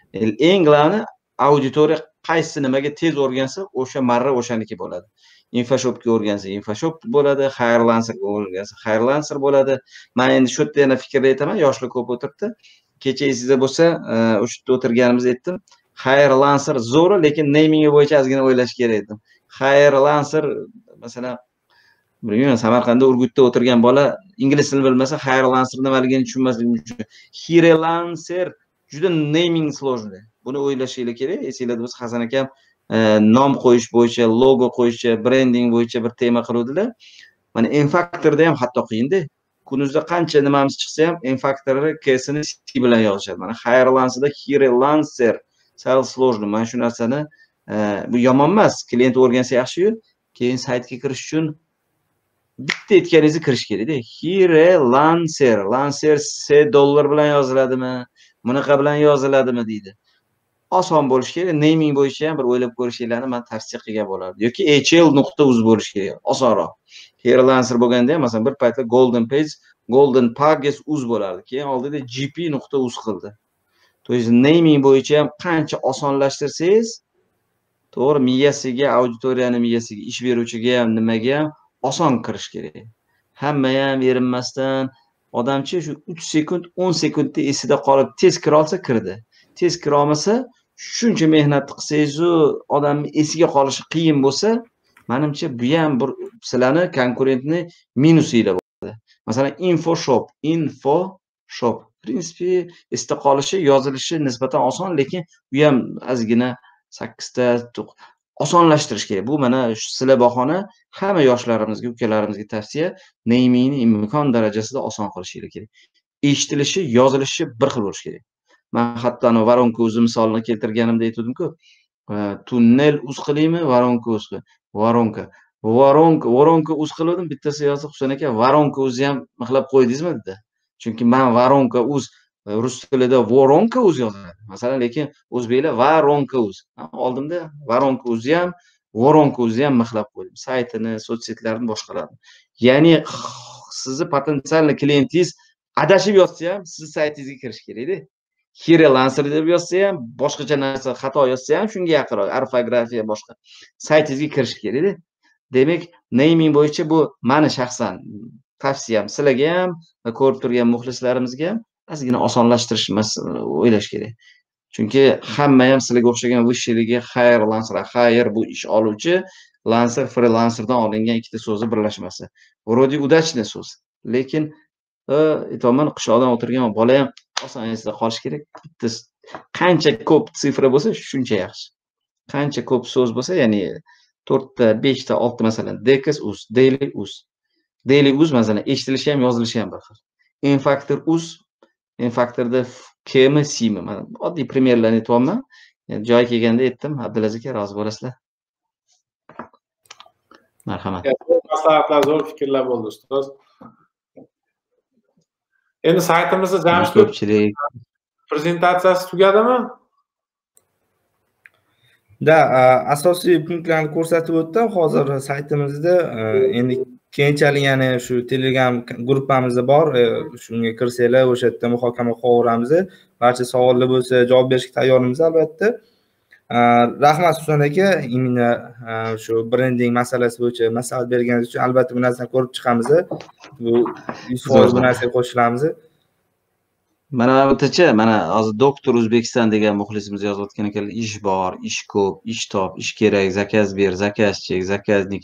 Eng glavni auditoriya qaysi nimaga tez o'rgansa, o'sha marra o'shaniki bo'ladi. InfoShopga o'rgansa, InfoShop bo'ladi, Hirelancerga o'rgansa, Hirelancer bo'ladi. Men endi shu yerda yana fikrda aytaman, yoshlar ko'p o'tiribdi. Kecha esingizda bo'lsa, o'sha yerda o'tirganimizda aytdim, Hirelancer zo'r, lekin naming bo'yicha ozgina o'ylash kerak edim. Hirelancer masalan, bilmayman, Samarqandda Urgutda o'tirgan bola ingliz tilini bilmasa, Hirelancer nimaligini tushunmasligi mumkin. Hirelancer juda naming сложный. Buni o'ylashingiz kerak. Esingizda bo'lsa, Hasan akam nom qo'yish bo'yicha, logo qo'yish, brending bo'yicha bir tema qiluvdilar. Mana M-Factorda ham hatto qiyin-da. Kunuzda qancha nimamiz chiqsa ham M-Factorni K-sini C bilan yozishadi. Mana Hirelancerda Hirelancer sal сложный. Mana shu narsani bu yomon emas, klient o'rgansa yaxshi-yu, keyin saytga kirish uchun bitta aytganingizni kirish kerak-da. Freelancer, Lancer C dollar bilan yoziladimi, bunaqa bilan yoziladimi deydi. Oson bo'lishi kerak. Naming bo'yicha ham bir o'ylab ko'rishinglarni men tavsiya qilgan bo'lardim. Yoki h l nuqta uz bo'lishi kerak. Osonroq. Freelancer bo'lganda ham masalan bir paytlar Golden Page, Golden Pages uz bo'lardi. Keyin oldida g p nuqta uz qildi. To есть naming bo'yicha ham qancha osonlashtirsangiz, to'g'ri, miyasiga, auditoriyani miyasiga, ish beruvchiga ham nimaga ham oson kirish kerak. Hamma ham erinmasdan odamchi shu uch sekund, o'n sekundda esida qolib tez kira olsa kirdi. Tez kira olmasa, shuncha mehnat qilsangiz, odamni esiga qolishi qiyin bo'lsa, menimcha bu ham bir sizlarni konkurentni minusinglar bo'ladi. Masalan, info shop, info shop. Prinsipi esda qolishi, yozilishi nisbatan oson, lekin bu ham ozgina sakkizta osonlashtirish kerak. Bu mana sizlar bahona hamma yoshlarimizga, ukalarimizga tavsiya, namingni imkon darajasida oson qilishingiz kerak. Eshitilishi, yozilishi bir xil bo'lishi kerak. Men hatto ana Varonka o'zi misolini keltirganimda aytdim-ku, tunnel uz qilaymi, Varonka uz qil. Varonka. Varonka, Varonka uz qildim, bittasi yozdi, Husan aka, Varonka o'zi ham mixlab qo'ydingizmi dedi. Chunki men Varonka uz rus tilida Voronka uz yozadi. Masalan, lekin o'zbeklar Varonka uz. Oldimda Varonka o'zi ham, Voronka o'zi ham mixlab qo'ydim. Saytini, sotsiyetlarini boshqalarni. Ya'ni sizni potensial klientingiz adashib yozsa ham, siz saytingizga kirish kerak-da. Freelancer deb yozsa ham, boshqacha narsa xato yozsa ham shunga yaqinroq, orfografiya boshqa. Saytingizga kirish kerak-da. Demak, naming bo'yicha bu meni shaxsan tavsiyam sizlarga ham va ko'rib turgan muxlislarimizga ham ozgina osonlashtirish o'ylash kerak. Chunki hamma ham sizlarga o'xshagan vishshiligi hire lancer, hire bu ish oluvchi, lancer freelancerdan olingan ikkita so'zi birlashmasi. Вроде удачный so'z, lekin aytaman qishloqdan o'tirgan bola ham oson esda qolish kerak. Bitta qancha ko'p sifra bo'lsa, shuncha yaxshi. Qancha ko'p so'z bo'lsa, ya'ni to'rtta, beshta, oltita masalan, dekes uz, daily uz. Daily uz masalan eshitilishi ham, yozilishi ham bir xil. Infactor uz, infactorda kmi, simi. Mana oddiy primerlarni aytyapman. Yani joy kelganda aytdim, Abdulaziz aka rozi bo'lasizlar. Marhamat. Maslahatlar, zo'r fikrlar bo'ldi ustoz. Endi saytimizda Jamshid ko'pchilik prezentatsiyasi tugadimi? Da, asosiy punktlarni ko'rsatib o'tdim. Hozir saytimizda endi keyinchalik yana shu Telegram gruppamizda bor. Shunga kirsanglar, o'sha yerda muhokama qilamiz. Barcha savollar bo'lsa javob berishga tayyormiz albatta. Rahmat Husan aka, imina shu brending masalasi bo'yicha maslahat berganingiz uchun albatta bu narsani ko'rib chiqamiz. Bu yuz foiz bu narsaga qo'shilamiz. Mana o'tacha, mana hozir doktor O'zbekiston degan muxlisimiz yozayotgan ekanlar, ish bor, ish ko'p, ish top, ish kerak, zakaz ber, zakaz chek, zakaznik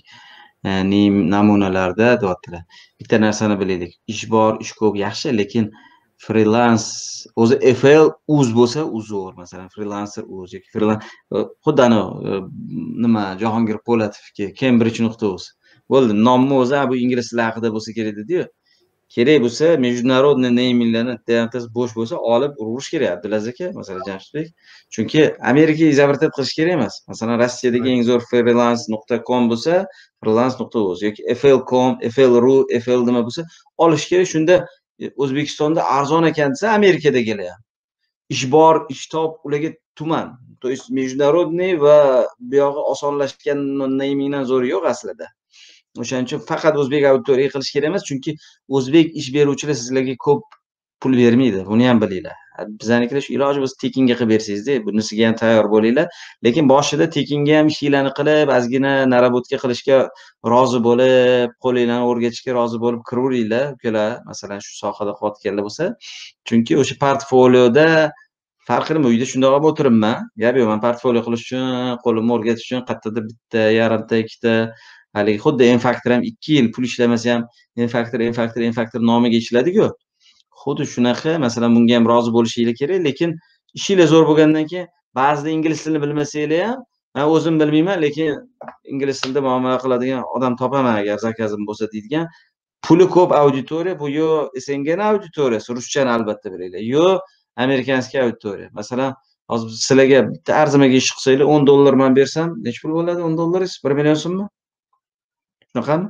namunalarda deyaptilar. Bitta narsani bilaylik. Ish bor, ish ko'p yaxshi, lekin freelance o'zi F L uz bo'lsa, uzur, masalan, freelancer uz yoki freelancer xuddi ana nima Jahongir Po'latovga cambridge nuqta uz. Bo'ldi, nomni o'zi bu ingliz tili haqida bo'lsa kerak dedi-yu. Kerak bo'lsa, международный naminglarni deantasi bo'sh bo'lsa, olib urish kerak Abdulaziz aka, masalan, Jamshidbek. Chunki Amerikaga izobrat qilish kerak emas. Masalan, Rossiyadagi eng zo'r freelance nuqta com bo'lsa, freelance nuqta uz yoki F L nuqta com, F L ru, F L nima bo'lsa, olish kerak. Shunda O'zbekistonda arzon ekan desa, Amerikadagilar ham. Ish bor, ish top, ularga tuman. To есть международный va bu yog'i osonlashgan namingdan zo'ri yo'q aslida. O'shaning uchun faqat o'zbek auditoriyaga qilish kerak emas, chunki o'zbek ish beruvchilar sizlarga ko'p pul bermaydi. Buni ham bilinglar. Bizanikilar shu iloji bo'lsa tekinga qilib bersangiz-da, bunisiga ham tayyor bo'linglar. Lekin boshida tekinga ham ishinglarni qilib, ozgina narabotka qilishga rozi bo'lib, qo'linglarni o'rgatishga rozi bo'lib kiraveringlar, ukalar, masalan, shu sohada qotganlar bo'lsa. Chunki o'sha portfolioda farqi nima? Uyda shunday olib o'tiribman. Gap yo'q, men portfolio qilish uchun, qo'limni o'rgatish uchun qayerdadir bitta, yarimta, ikkita haligi xuddi Enfactor ham ikki yil pul ishlamasa ham Enfactor, Enfactor, Enfactor nomiga ishiladi-ku. Xuddi shunaqa, masalan, bunga ham rozi bo'lishingiz kerak, lekin ishinglar zo'r bo'lgandan keyin ba'zida ingliz tilini bilmasanglar ham, men o'zim bilmayman, lekin ingliz tilida muomala qiladigan odam topaman agar zakazim bo'lsa deydigan. Puli ko'p auditoriya, bu yo S N G auditoriyasi, ruschani albatta bilinglar, yo amerikanskiy auditoriya. Masalan, hozir sizlarga bitta arzimaga ish qilsanglar o'n dollar man bersam necha pul bo'ladi? o'n dollaringiz bir million so'mmi? Shunaqami?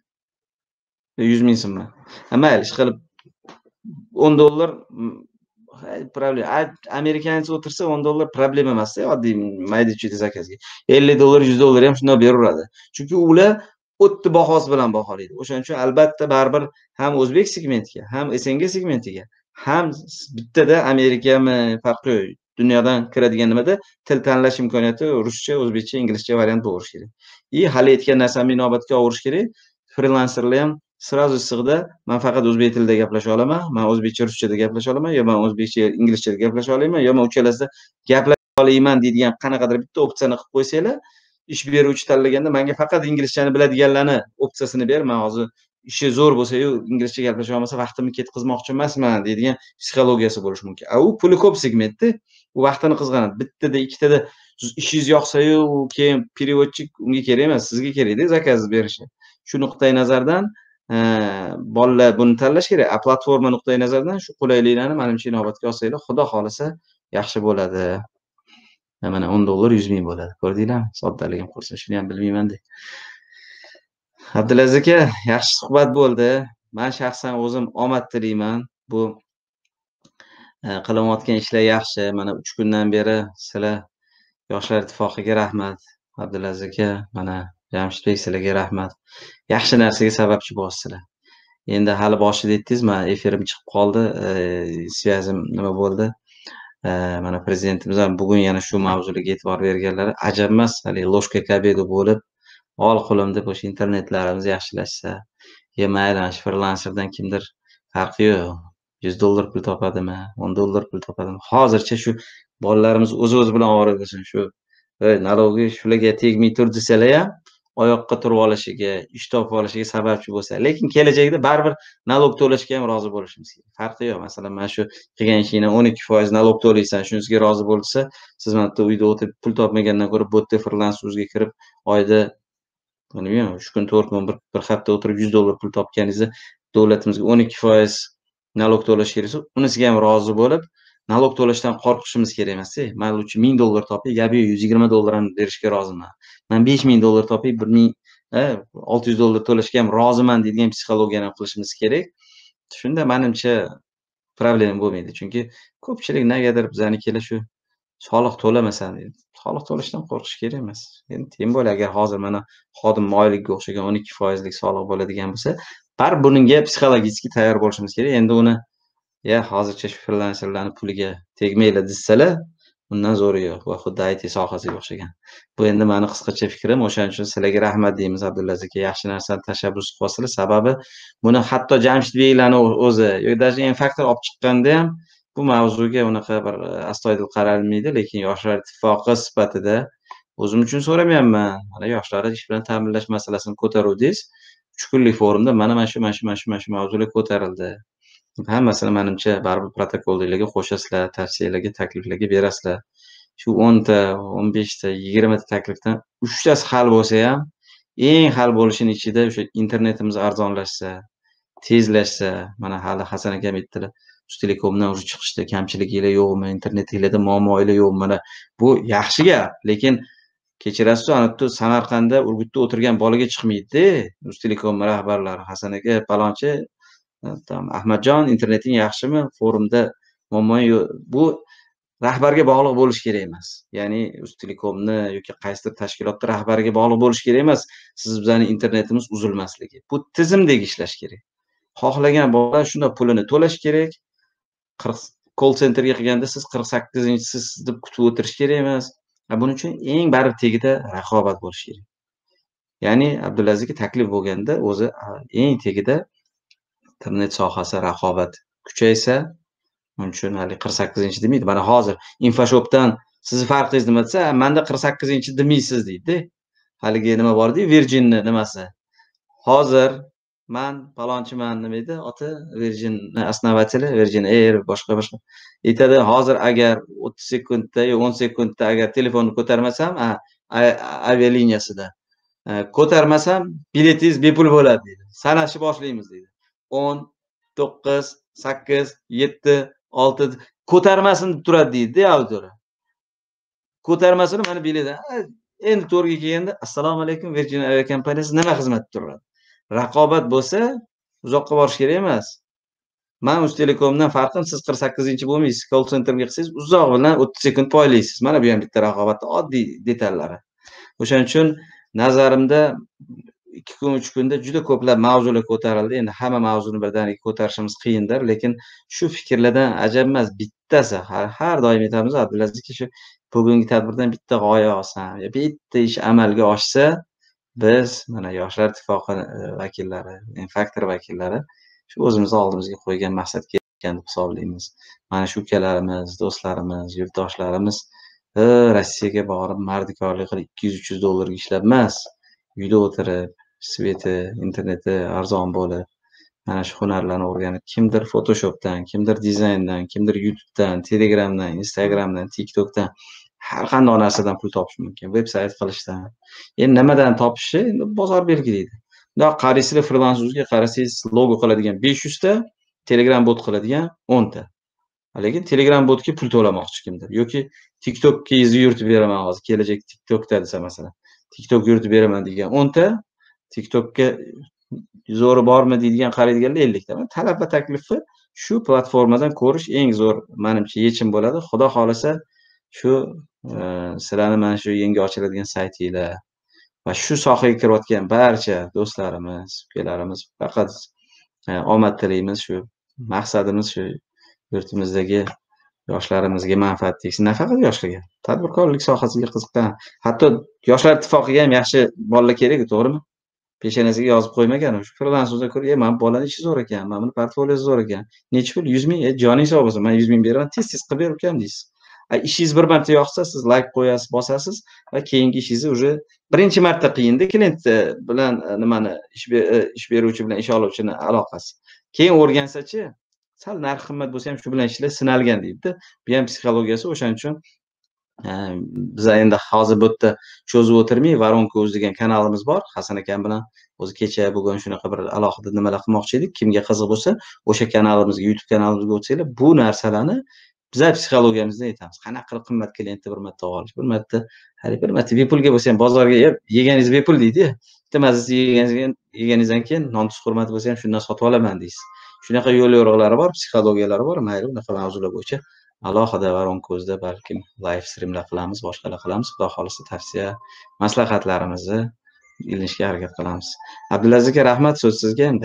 yuz ming so'mmi? Ha, mayli, ish qilib o'n dollar problem. Amerikanец o'tirsa o'n dollar problema emas-da, oddiy mayda-chuyda zakazga. ellik dollar, yuz dollar ham shunday beraveradi. Chunki ular o'tni bahosi bilan baholaydi. O'shaning uchun albatta baribir ham o'zbek segmentiga, ham S N G segmentiga, ham bittada Amerikami farqi yo'q. Dunyodan kiradigan nimada til tanlash imkoniyati ruscha, o'zbekcha, inglizcha variant bo'lishi kerak. И hali aytgan narsamni inobatga olish kerak. Freelancerlar ham sразу sig'ida men faqat o'zbek tilida gaplasha olaman, men o'zbekcha ruschada gaplasha olaman, yo men o'zbekcha inglizchada gaplasha olaman, yo men uchalasida gaplasha olayman deydigan qanaqadir bitta opsiyani qilib qo'ysanglar, ish beruvchi tanlaganda menga faqat inglizchani biladiganlarni opsiyasini ber, men hozir ishi zo'r bo'lsa-yu inglizcha gaplasha olmasa vaqtimni ketkazmoqchi emasman deydigan psixologiyasi bo'lishi mumkin. A u puli ko'p segmentda, u vaqtini qizg'anadi. Bittada, ikkitada ishingiz yoqsa-yu, keyin переводчик unga kerak emas, sizga kerak-da zakaz berishi. Shu nuqtai nazardan bolalar buni tanlash kerak. A platforma nuqtai nazardan shu qulayliklarni menimcha inobatga olsanglar, xudo xolisa yaxshi bo'ladi. Mana o'n dollar yuz ming bo'ladi. Ko'rdinglarmi? Soddaligim qolsa, shuni ham bilmayman-da. Abdulaziz aka, yaxshi suhbat bo'ldi. Men shaxsan o'zim omad tilayman. Bu qilayotgan ishlar yaxshi. Mana uch kundan beri sizlar Yoshlar ittifoqiga rahmat. Abdulaziz aka, mana Jamshidbek sizlarga rahmat. Yaxshi narsaga sababchi bo'lsizlar. Endi hali boshida aytdingiz, men efirim chiqib qoldi, svязim nima bo'ldi? Mana prezidentimiz ham bugun yana shu mavzuga e'tibor berganlari ajab emas, hali ложка к обеду bo'lib, ol qo'lim deb o'sha internetlarimiz yaxshilashsa, yo mayli shu freelancerdan kimdir farqi yo'q. yuz dollar pul topadimi, o'n dollar pul topadimi? Hozircha shu bolalarimiz o'z-o'z bilan ovora bo'lsin, shu nalogi shularga tegmay tur desalar ham oyoqqa turib olishiga, ish topib olishiga sababchi bo'lsa, lekin kelajakda baribir nalog to'lashga ham rozi bo'lishimiz kerak. Farqi yo'q. Masalan, men shu qilgan ishingdan o'n ikki foiz nalog to'laysan, shunisiga rozi bo'lsa, siz mana uyda o'tirib pul topmagandan ko'ra botda freelance o'ziga kirib oyda bilmayman, uch kun, to'rt kun, bir hafta o'tirib yuz dollar pul topganingizda davlatimizga o'n ikki foiz nalog to'lash kerak, unisiga ham rozi bo'lib, nalog to'lashdan qo'rqishimiz kerak emas-da. Men uchun ming dollar topib, gabi yuz yigirma dollar ham berishga roziman. Men besh ming dollar topib, bir ming olti yuz dollar to'lashga ham roziman deydigan psixologiyani qilishimiz kerak. Shunda menimcha problem bo'lmaydi. Chunki ko'pchilik negadir bizanikilar shu soliq to'lamasan deydi. Soliq to'lashdan qo'rqish kerak emas. Endi tem bo'la agar hozir mana xodim oyligiga o'xshagan o'n ikki foizlik soliq bo'ladigan bo'lsa, bar bunga psixologik tayyor bo'lishimiz kerak. Endi uni ya hozircha shu freelancerlarning puliga tegmaylar desalar, undan zo'ri yo'q. Va xuddi I T sohasiga o'xshagan. Bu endi meni qisqacha fikrim. O'shaning uchun sizlarga rahmat deymiz Abdulaziz aka. Yaxshi narsani tashabbus qilyapsizlar. Sababi buni hatto Jamshidbeklarning o'zi yoki даже en faktor olib chiqqanda ham bu mavzuga unaqa bir astoydil qaralmaydi, lekin Yoshlar ittifoqi sifatida o'zim uchun so'ramayapman. Mana yoshlarni ish bilan ta'minlash masalasini ko'taruvdingiz. uch kunlik forumda mana mana shu mana shu mana shu mana shu mavzular ko'tarildi. Hammasini menimcha baribir protokollarga qo'shasizlar, tavsiyalarga, takliflarga berasizlar. Shu o'nta, o'n beshta, yigirmata taklifdan uchtasi hal bo'lsa ham, eng hal bo'lishining ichida o'sha internetimiz arzonlashsa, tezlashsa, mana hali Hasan akam aytdilar, Uztelekomdan o'sha chiqishda kamchiliklar yo'qmi, internetlarda muammolar yo'qmi? Mana bu yaxshi gap, lekin kechirasiz, anaqda Samarqandda Urgutda o'tirgan bolaga chiqmaydi-da. Uztelekom rahbarlari Hasan aka, palonchi Ahmadjon, interneting yaxshimi? Forumda muammo yo'q. Bu rahbarga bog'liq bo'lish kerak emas. Ya'ni Uztelekomni yoki qaysidir tashkilotning rahbariga bog'liq bo'lish kerak emas. Siz bizning internetimiz uzilmasligi. Bu tizimdagi ishlash kerak. Xohlagan bola shunda pulini to'lash kerak. Call centerga qilganda siz qirq sakkizinchisiz deb kutib o'tirish kerak emas. Buning uchun eng baribir tegida raqobat bo'lish kerak. Ya'ni Abdulazizga taklif bo'lganda o'zi eng tegida internet sohasi raqobat kuchaysa, uning uchun hali qirq sakkizinchi demaydi. Mana hozir Infoshopdan sizni farqingiz nima desa, menda qirq sakkizinchi demaysiz deydi. Haligi nima bor-ku, Virginni nimasi. Hozir men palonchiman nima edi? Oti Virgin основатели, Virgin Air boshqa boshqa. Aytadi, hozir agar o'ttiz sekundda yo o'n sekundda agar telefonni ko'tarmasam, avialiniyasida ko'tarmasam, biletingiz bepul bo'ladi deydi. Sanashni boshlaymiz deydi. o'n, to'qqiz, sakkiz, yetti, olti ko'tarmasin deb turadi deydi auditoriya. ko'tarmasini mana biladi. Endi to'rga kelganda assalomu alaykum, Virgin aviakompaniyasi nima xizmat turadi? Raqobat bo'lsa, uzoqqa borish kerak emas. Men Uztelekomdan farqim, siz qirq sakkizinchi bo'lmaysiz, call centerga qilsangiz uzoq bilan o'ttiz sekund poylaysiz. Mana bu ham bitta raqobatning oddiy detallari. O'shaning uchun nazarimda ikki kun uch kunda juda ko'plab mavzular ko'tarildi. Endi hamma mavzuni birdaniga ko'tarishimiz qiyindir, lekin shu fikrlardan ajab emas, bittasi har, har doim aytamiz Abdulazizga, shu bugungi tadbirdan bitta g'oya olsam, bitta ish amalga oshsa, biz mana Yoshlar ittifoqi vakillari, Infactor vakillari shu o'zimizni oldimizga qo'ygan maqsadga yetgan deb hisoblaymiz. Mana shu ukalarimiz, do'stlarimiz, yurtdoshlarimiz Rossiyaga borib mardikorlik qilib ikki yuz uch yuz dollarga ishlab emas, uyda o'tirib, sveti, interneti arzon bo'lib, mana shu hunarlarni o'rganib, kimdir Photoshopdan, kimdir dizayndan, kimdir YouTubedan, Telegramdan, Instagramdan, TikTokdan har qanday narsadan pul topish mumkin. Veb-sayt qilishdan. Endi nimadan topishi endi bozor belgilaydi. Bundoq qaraysizlar, freelansingizga qarasangiz, logo qiladigan besh yuz ta, Telegram bot qiladigan o'n ta. Lekin Telegram botga pul to'lamoqchi kimdir yoki TikTokga yuritib beraman hozir, kelajak TikTokda desa masalan. TikTok yuritib beraman degan o'n ta, TikTokga zo'ri bormi deydigan qaraydiganlar ellik ta. Talab va taklifi shu platformadan ko'rish eng zo'r menimcha yechim bo'ladi. Xudo xolasa shu sizlarni mana shu yangi ochiladigan saytinglar va shu sohaga kirayotgan barcha do'stlarimiz, ukalarimiz faqat omad tilaymiz. Shu maqsadimiz shu yurtimizdagi yoshlarimizga manfaat tegsin. Nafaqat yoshlarga, tadbirkorlik sohasiga qiziqqan, hatto Yoshlar ittifoqiga ham yaxshi bolalar kerak, to'g'rimi? Peshonasiga yozib qo'ymagan, o'sha freelansingizda ko'rib, "Ey, men bolaning ishi zo'r ekan, men buni portfoliosi zo'r ekan. Necha pul? yuz ming, e, joning sog' bo'lsin, men yuz ming beraman, tez-tez qilib berib qo'yam" deysiz. Ishingiz bir marta yoqsa, siz like qo'yasiz, bosasiz va keyingi ishingizni уже birinchi marta qiyinda klient bilan nimani ish beruvchi bilan ish oluvchini aloqasi. Keyin o'rgansa-chi, sal narx qimmat bo'lsa ham shu bilan ishlar sinalgan deydi. Bu ham psixologiyasi. O'shaning uchun biz endi hozir bu yerda cho'zib o'tirmay, Voronka o'z degan kanalimiz bor. Hasan akam bilan o'zi kecha bugun shunaqa bir alohida nimalar qilmoqchi edik. Kimga qiziq bo'lsa, o'sha kanalimizga, YouTube kanalimizga o'tsanglar, bu narsalarni bizlar psixologiyamizda aytamiz. Qanaqa qilib qimmat klientni bir marta olish, bir marta, hali bir marta bepulga bo'lsa ham bozorga yeganingiz bepul deydi. Bitta mazasi yeganingizdan yeganingizdan keyin non-tuz hurmati bo'lsa ham shundan sotib olaman deysiz. Shunaqa yo'l yo'riqlari bor, psixologiyalari bor. Mayli, bunaqa mavzular bo'yicha alohida Voronka o'zida balkim live streamlar qilamiz, boshqalar qilamiz. Xudo xolisa tavsiya, maslahatlarimizni ilinishga harakat qilamiz. Abdulazizga rahmat, so'z sizga endi.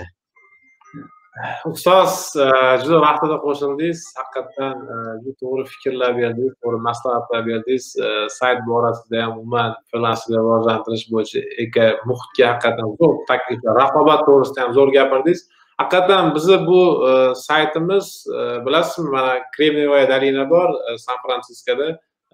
Ustoz, juda vaqtida qo'shildingiz. Haqiqatdan juda to'g'ri fikrlar berdingiz, to'g'ri maslahatlar berdingiz. Sayt borasida ham umuman freelansingni rivojlantirish bo'yicha eka muhitga haqiqatdan zo'r takliflar, raqobat to'g'risida ham zo'r gapirdingiz. Haqiqatdan bizni bu saytimiz, bilasizmi, mana Kremnievaya dolina bor, San Fransiskoda,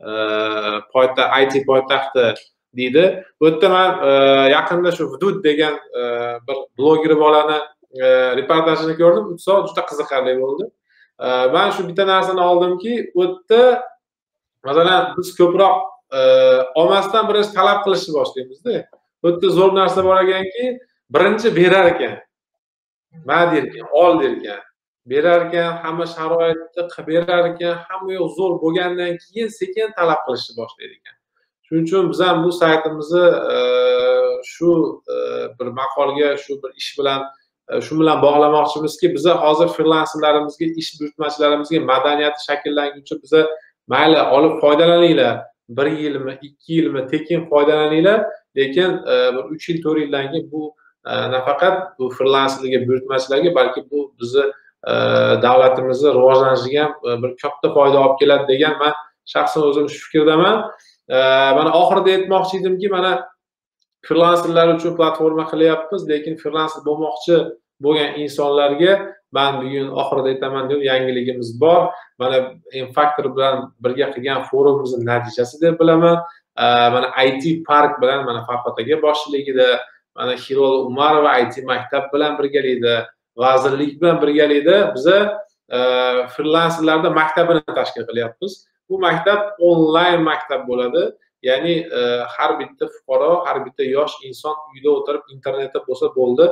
poytaxt, I T poytaxti deydi. Bu yerda men yaqinda shu Hudud degan bir bloger bolani reportajini ko'rdim. Ustoz juda qiziqarli bo'ldi. Men shu bitta narsani oldimki, u yerda masalan biz ko'proq olmasdan birinchi talab qilishni boshlaymizda. Bu yerda zo'r narsa bor ekanki, birinchi berar ekan. Ma derkan, ol derkan. Berar ekan, hamma sharoitni qilib berar ekan, hamma yo'q zo'r bo'lgandan keyin sekin talab qilishni boshlaydi ekan. Shuning uchun biz ham bu saytimizni shu bir maqolga, shu bir ish bilan shu bilan bog'lamoqchimizki, biz hozir freelanserlarimizga, ish buyurtmachilarimizga madaniyati shakllanguncha biz mayli olib foydalaninglar, bir yilmi, ikki yilmi tekin foydalaninglar, lekin bir uch yil, to'rt yildan keyin bu nafaqat bu freelanserlarga, buyurtmachilarga, balki bu bizni davlatimizni rivojlanishiga ham bir katta foyda olib keladi degan men shaxsan o'zim shu fikrdaman. Mana oxirida aytmoqchi edimki, mana freelanserlar uchun platforma qilyapmiz, lekin freelanser bo'lmoqchi bo'lgan insonlarga men bugun oxirida aytaman deb yangiligimiz bor. Mana Infactor bilan birga qilgan forumimizning natijasi deb bilaman. Mana I T Park bilan mana Farhod aka boshchiligida, mana Hilol Umarova I T maktab bilan birgalikda, vazirlik bilan birgalikda biz freelanserlarda maktabini tashkil qilyapmiz. Bu maktab onlayn maktab bo'ladi. Ya'ni har bitta fuqaro, har bitta yosh inson uyda o'tirib internetda bo'lsa bo'ldi,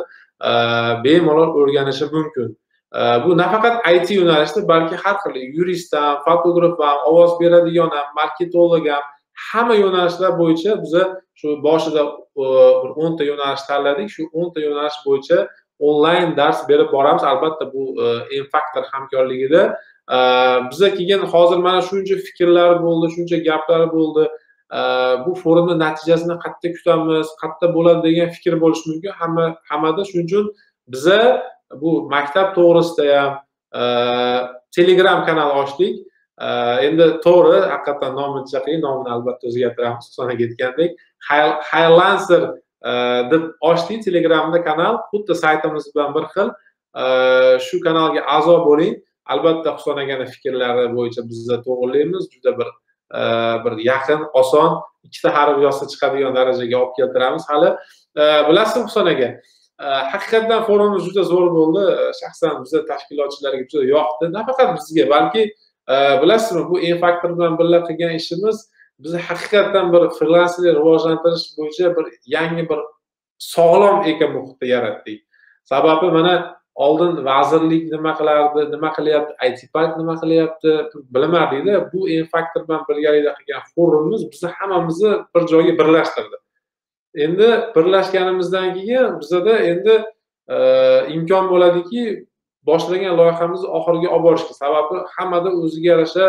bemalol o'rganishi mumkin. Bu nafaqat I T yo'nalishida, balki har xil yurist ham, fotograf ham, ovoz beradigan ham, marketolog ham, hamma yo'nalishlar bo'yicha biza shu boshida o'nta yo'nalish tanladik. Shu o'nta yo'nalish bo'yicha onlayn dars berib boramiz. Albatta bu N-Factor hamkorligida biza keyin hozir mana shuncha fikrlar bo'ldi, shuncha gaplar bo'ldi. Bu forumning natijasini qayerda kutamiz, qayerda bo'ladi degan fikr bo'lishi mumkin hamma hammada. Shuning uchun biza bu maktab to'g'risida ham Telegram kanal ochdik. Endi to'g'ri, haqiqatan nomini qiyin, nomini albatta o'zgartiramiz. Husan aytgandek, Highlancer deb ochdik Telegramda kanal, xuddi saytimiz bilan bir xil. Shu kanalga a'zo bo'ling. Albatta Husan akaning fikrlari bo'yicha biz to'g'rilaymiz. Juda bir bir yaqin, oson, ikkita harf yozsa chiqadigan darajaga olib keltiramiz. Hali bilasizmi Husan aka, haqiqatan forumimiz juda zo'r bo'ldi. Shaxsan biz tashkilotchilarga juda yoqdi. Nafaqat bizga, balki bilasizmi, bu N-Factor bilan birga qilgan ishimiz biz haqiqatan bir frilanserlik rivojlantirish bo'yicha bir yangi bir sog'lom ekomuhitni yaratdik. Sababi mana oldin vazirlik nima qilardi, nima qilyapti, I T Park nima qilyapti, bilmadik-da. Bu N-Factor bilan birgalikda qilgan forumimiz bizni hammamizni bir joyga birlashtirdi. Endi birlashganimizdan keyin bizada endi imkon bo'ladiki, boshlagan loyihamizni oxiriga olib borishga. Sababi hammada o'ziga yarasha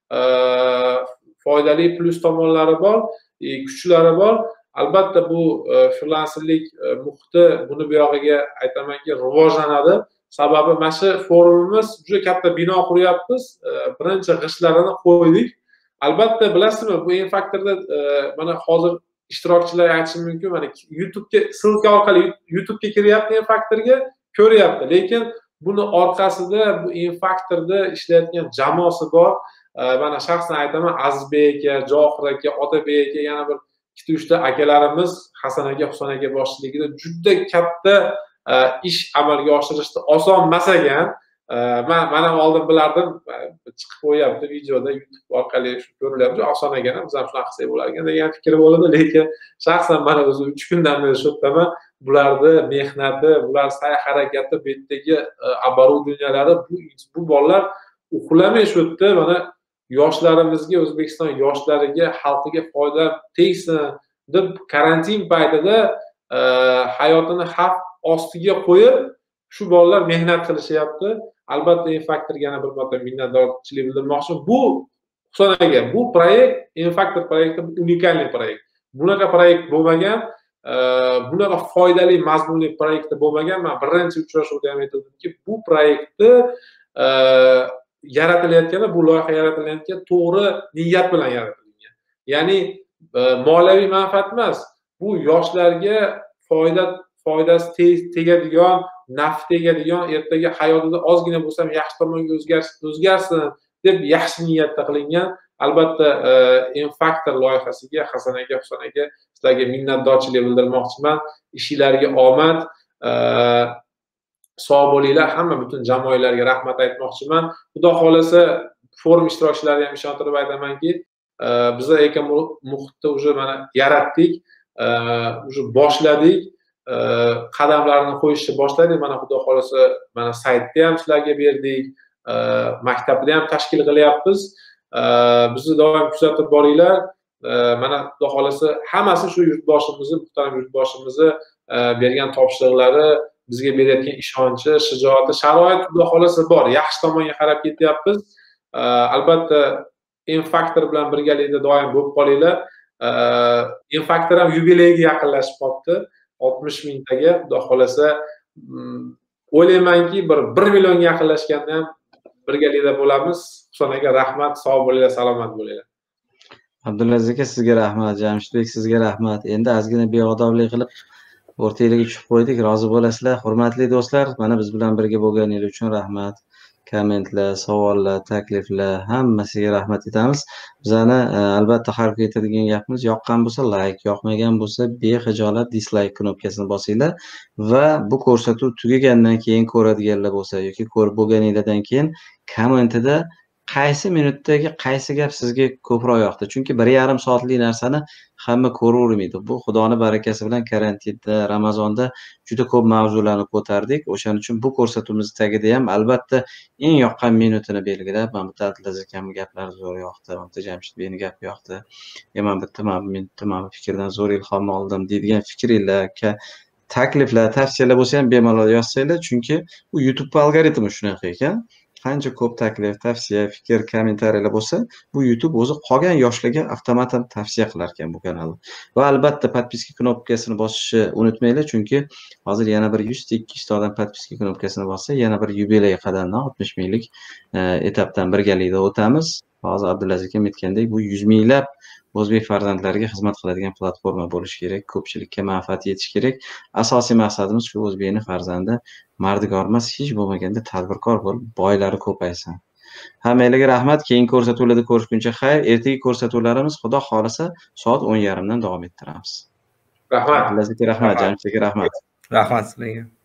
foydali plus tomonlari bor, kuchlari bor. Albatta bu frilanserlik muhiti buni bu yog'iga aytamanki rivojlanadi. Sababi mana shu forumimiz juda katta bino quryapmiz. Birinchi g'ishtlarini qo'ydik. Albatta bilasizmi, bu N-Factorda mana hozir ishtirokchilar aytishi mumkin, mana YouTube'ga silka orqali YouTube'ga kiryapti, N-Factorga ko'ryapti. Lekin buni orqasida bu N-Factorda ishlayotgan jamoasi bor. Mana shaxsan aytaman, Azizbek aka, Johir aka, Otabek aka, yana bir ikkita uchta akalarimiz Hasan aka, Husan aka boshchiligida juda katta ish amalga oshirishdi. Oson emas ekan. Men mana oldin bilardim, chiqib qo'yapti videoda YouTube orqali shu ko'rilyapti. Oson ekan, biz ham shunaqa qilsak bo'lar ekan degan fikr bo'ldi, lekin shaxsan mana o'zi uch kundan beri shu yerdaman. Bularni mehnati, bular sa'y-harakati, bu yerdagi оборудованиялari, bu bu bolalar uxlamay shu yerda mana yoshlarimizga, O'zbekiston yoshlariga, xalqiga foyda tegsin deb karantin paytida hayotini xavf ostiga qo'yib shu bolalar mehnat qilishyapti. Albatta N-Factorga yana bir marta minnatdorchilik bildirmoqchiman. Bu Husan aka, bu proyekt N-Factor proyekti unikalniy proyekt. Bunaqa proyekt bo'lmagan, bunaqa foydali, mazmunli proyekt bo'lmagan. Men birinchi uchrashuvda ham aytdimki, bu proyektni yaratilayotgani, bu loyiha yaratilayotgan to'g'ri niyat bilan yaratilgan. Ya'ni moliyaviy manfaat emas, bu yoshlarga foyda foydasi tegadigan, naf tegadigan, ertaga hayotida ozgina bo'lsa ham yaxshi tomonga o'zgarsin deb yaxshi niyatda qilingan. Albatta N-Factor loyihasiga Hasan aka, Husan aka sizlarga minnatdorchilik bildirmoqchiman. Ishinglarga omad, sog' bo'linglar. Hamma butun jamoalarga rahmat aytmoqchiman. Xudo xolasa forum ishtirokchilariga ham ishontirib aytamanki, biz ekomuhitni уже mana yaratdik, уже boshladik. Qadamlarni qo'yishni boshladik. Mana xudo xolasa mana saytni ham sizlarga berdik, maktabni ham tashkil qilyapmiz. Bizni doim kuzatib boringlar. Mana xudo xolasa hammasi shu yurtboshimizni, muhtaram yurtboshimizni bergan topshiriqlari, bizga berayotgan ishonchi, shijoati, sharoit xudo xolasa bor. Yaxshi tomonga qarab ketyapmiz. Albatta N-Factor bilan birgalikda doim bo'lib qolinglar. N-Factor ham yubileyga yaqinlashib qoldi. oltmish mingtaga, xudo xolasa o'ylaymanki bir bir millionga yaqinlashganda ham birgalikda bo'lamiz. Husan aka rahmat, sog' bo'linglar, salomat bo'linglar. Abdulaziz aka sizga rahmat, Jamshidbek sizga rahmat. Endi ozgina beodoblik qilib o'rtaga tushib qo'ydik, rozi bo'lasizlar. Hurmatli do'stlar, mana biz bilan birga bo'lganingiz uchun rahmat. Kommentlar, savollar, takliflar hammasiga rahmat etamiz. Bizani albatta har kuni aytadigan gapimiz, yoqqan bo'lsa like, yoqmagan bo'lsa bexijolat dislike knopkasini bosinglar va bu ko'rsatuv tugagandan keyin ko'radiganlar bo'lsa yoki ko'rib bo'lganinglardan keyin kommentida qaysi minutdagi qaysi gap sizga ko'proq yoqdi. Chunki bir yarim soatlik narsani hamma ko'ravermaydi. Bu Xudoni barakasi bilan karantinda, Ramazonda juda ko'p mavzularni ko'tardik. O'shaning uchun bu ko'rsatuvimiz tagida ham albatta eng yoqqan minutini belgilab, mana bitta Abdulaziz akamning gaplari zo'r yoqdi, mana bitta Jamshid beyning gapi yoqdi. Mana bitta mana minutda mana fikrdan zo'r ilhom oldim deydigan fikringlar, takliflar, tavsiyalar bo'lsa ham bemalol yozsanglar, chunki bu YouTube algoritmi shunaqa ekan. Qancha ko'p taklif, tavsiya, fikr, kommentariyalar bo'lsa, bu YouTube o'zi qolgan yoshlarga avtomatan tavsiya qilar ekan bu kanalni. Va albatta podpiska knopkasini bosishni unutmanglar, chunki hozir yana bir yuz ta ikki yuz ta odam podpiska knopkasini bossa, yana bir yubiley qadamdan oltmish minglik etapdan birgalikda o'tamiz. Hozir Abdulaziz akam aytgandek, bu yuz minglab o'zbek farzandlariga xizmat qiladigan platforma bo'lishi kerak, ko'pchilikka manfaat yetish kerak. Asosiy maqsadimiz shu, o'zbekning farzandi mardigor emas, hech bo'lmaganda tadbirkor bo'lib, boylari ko'paysin. Hammalarga rahmat. Keyingi ko'rsatuvlarda ko'rishguncha xayr. Ertaga ko'rsatuvlarimiz Xudo xolasa soat o'n yarim dan davom ettiramiz. Rahmat. Abdulaziz aka rahmat, Jamshid aka rahmat. Rahmat sizlarga.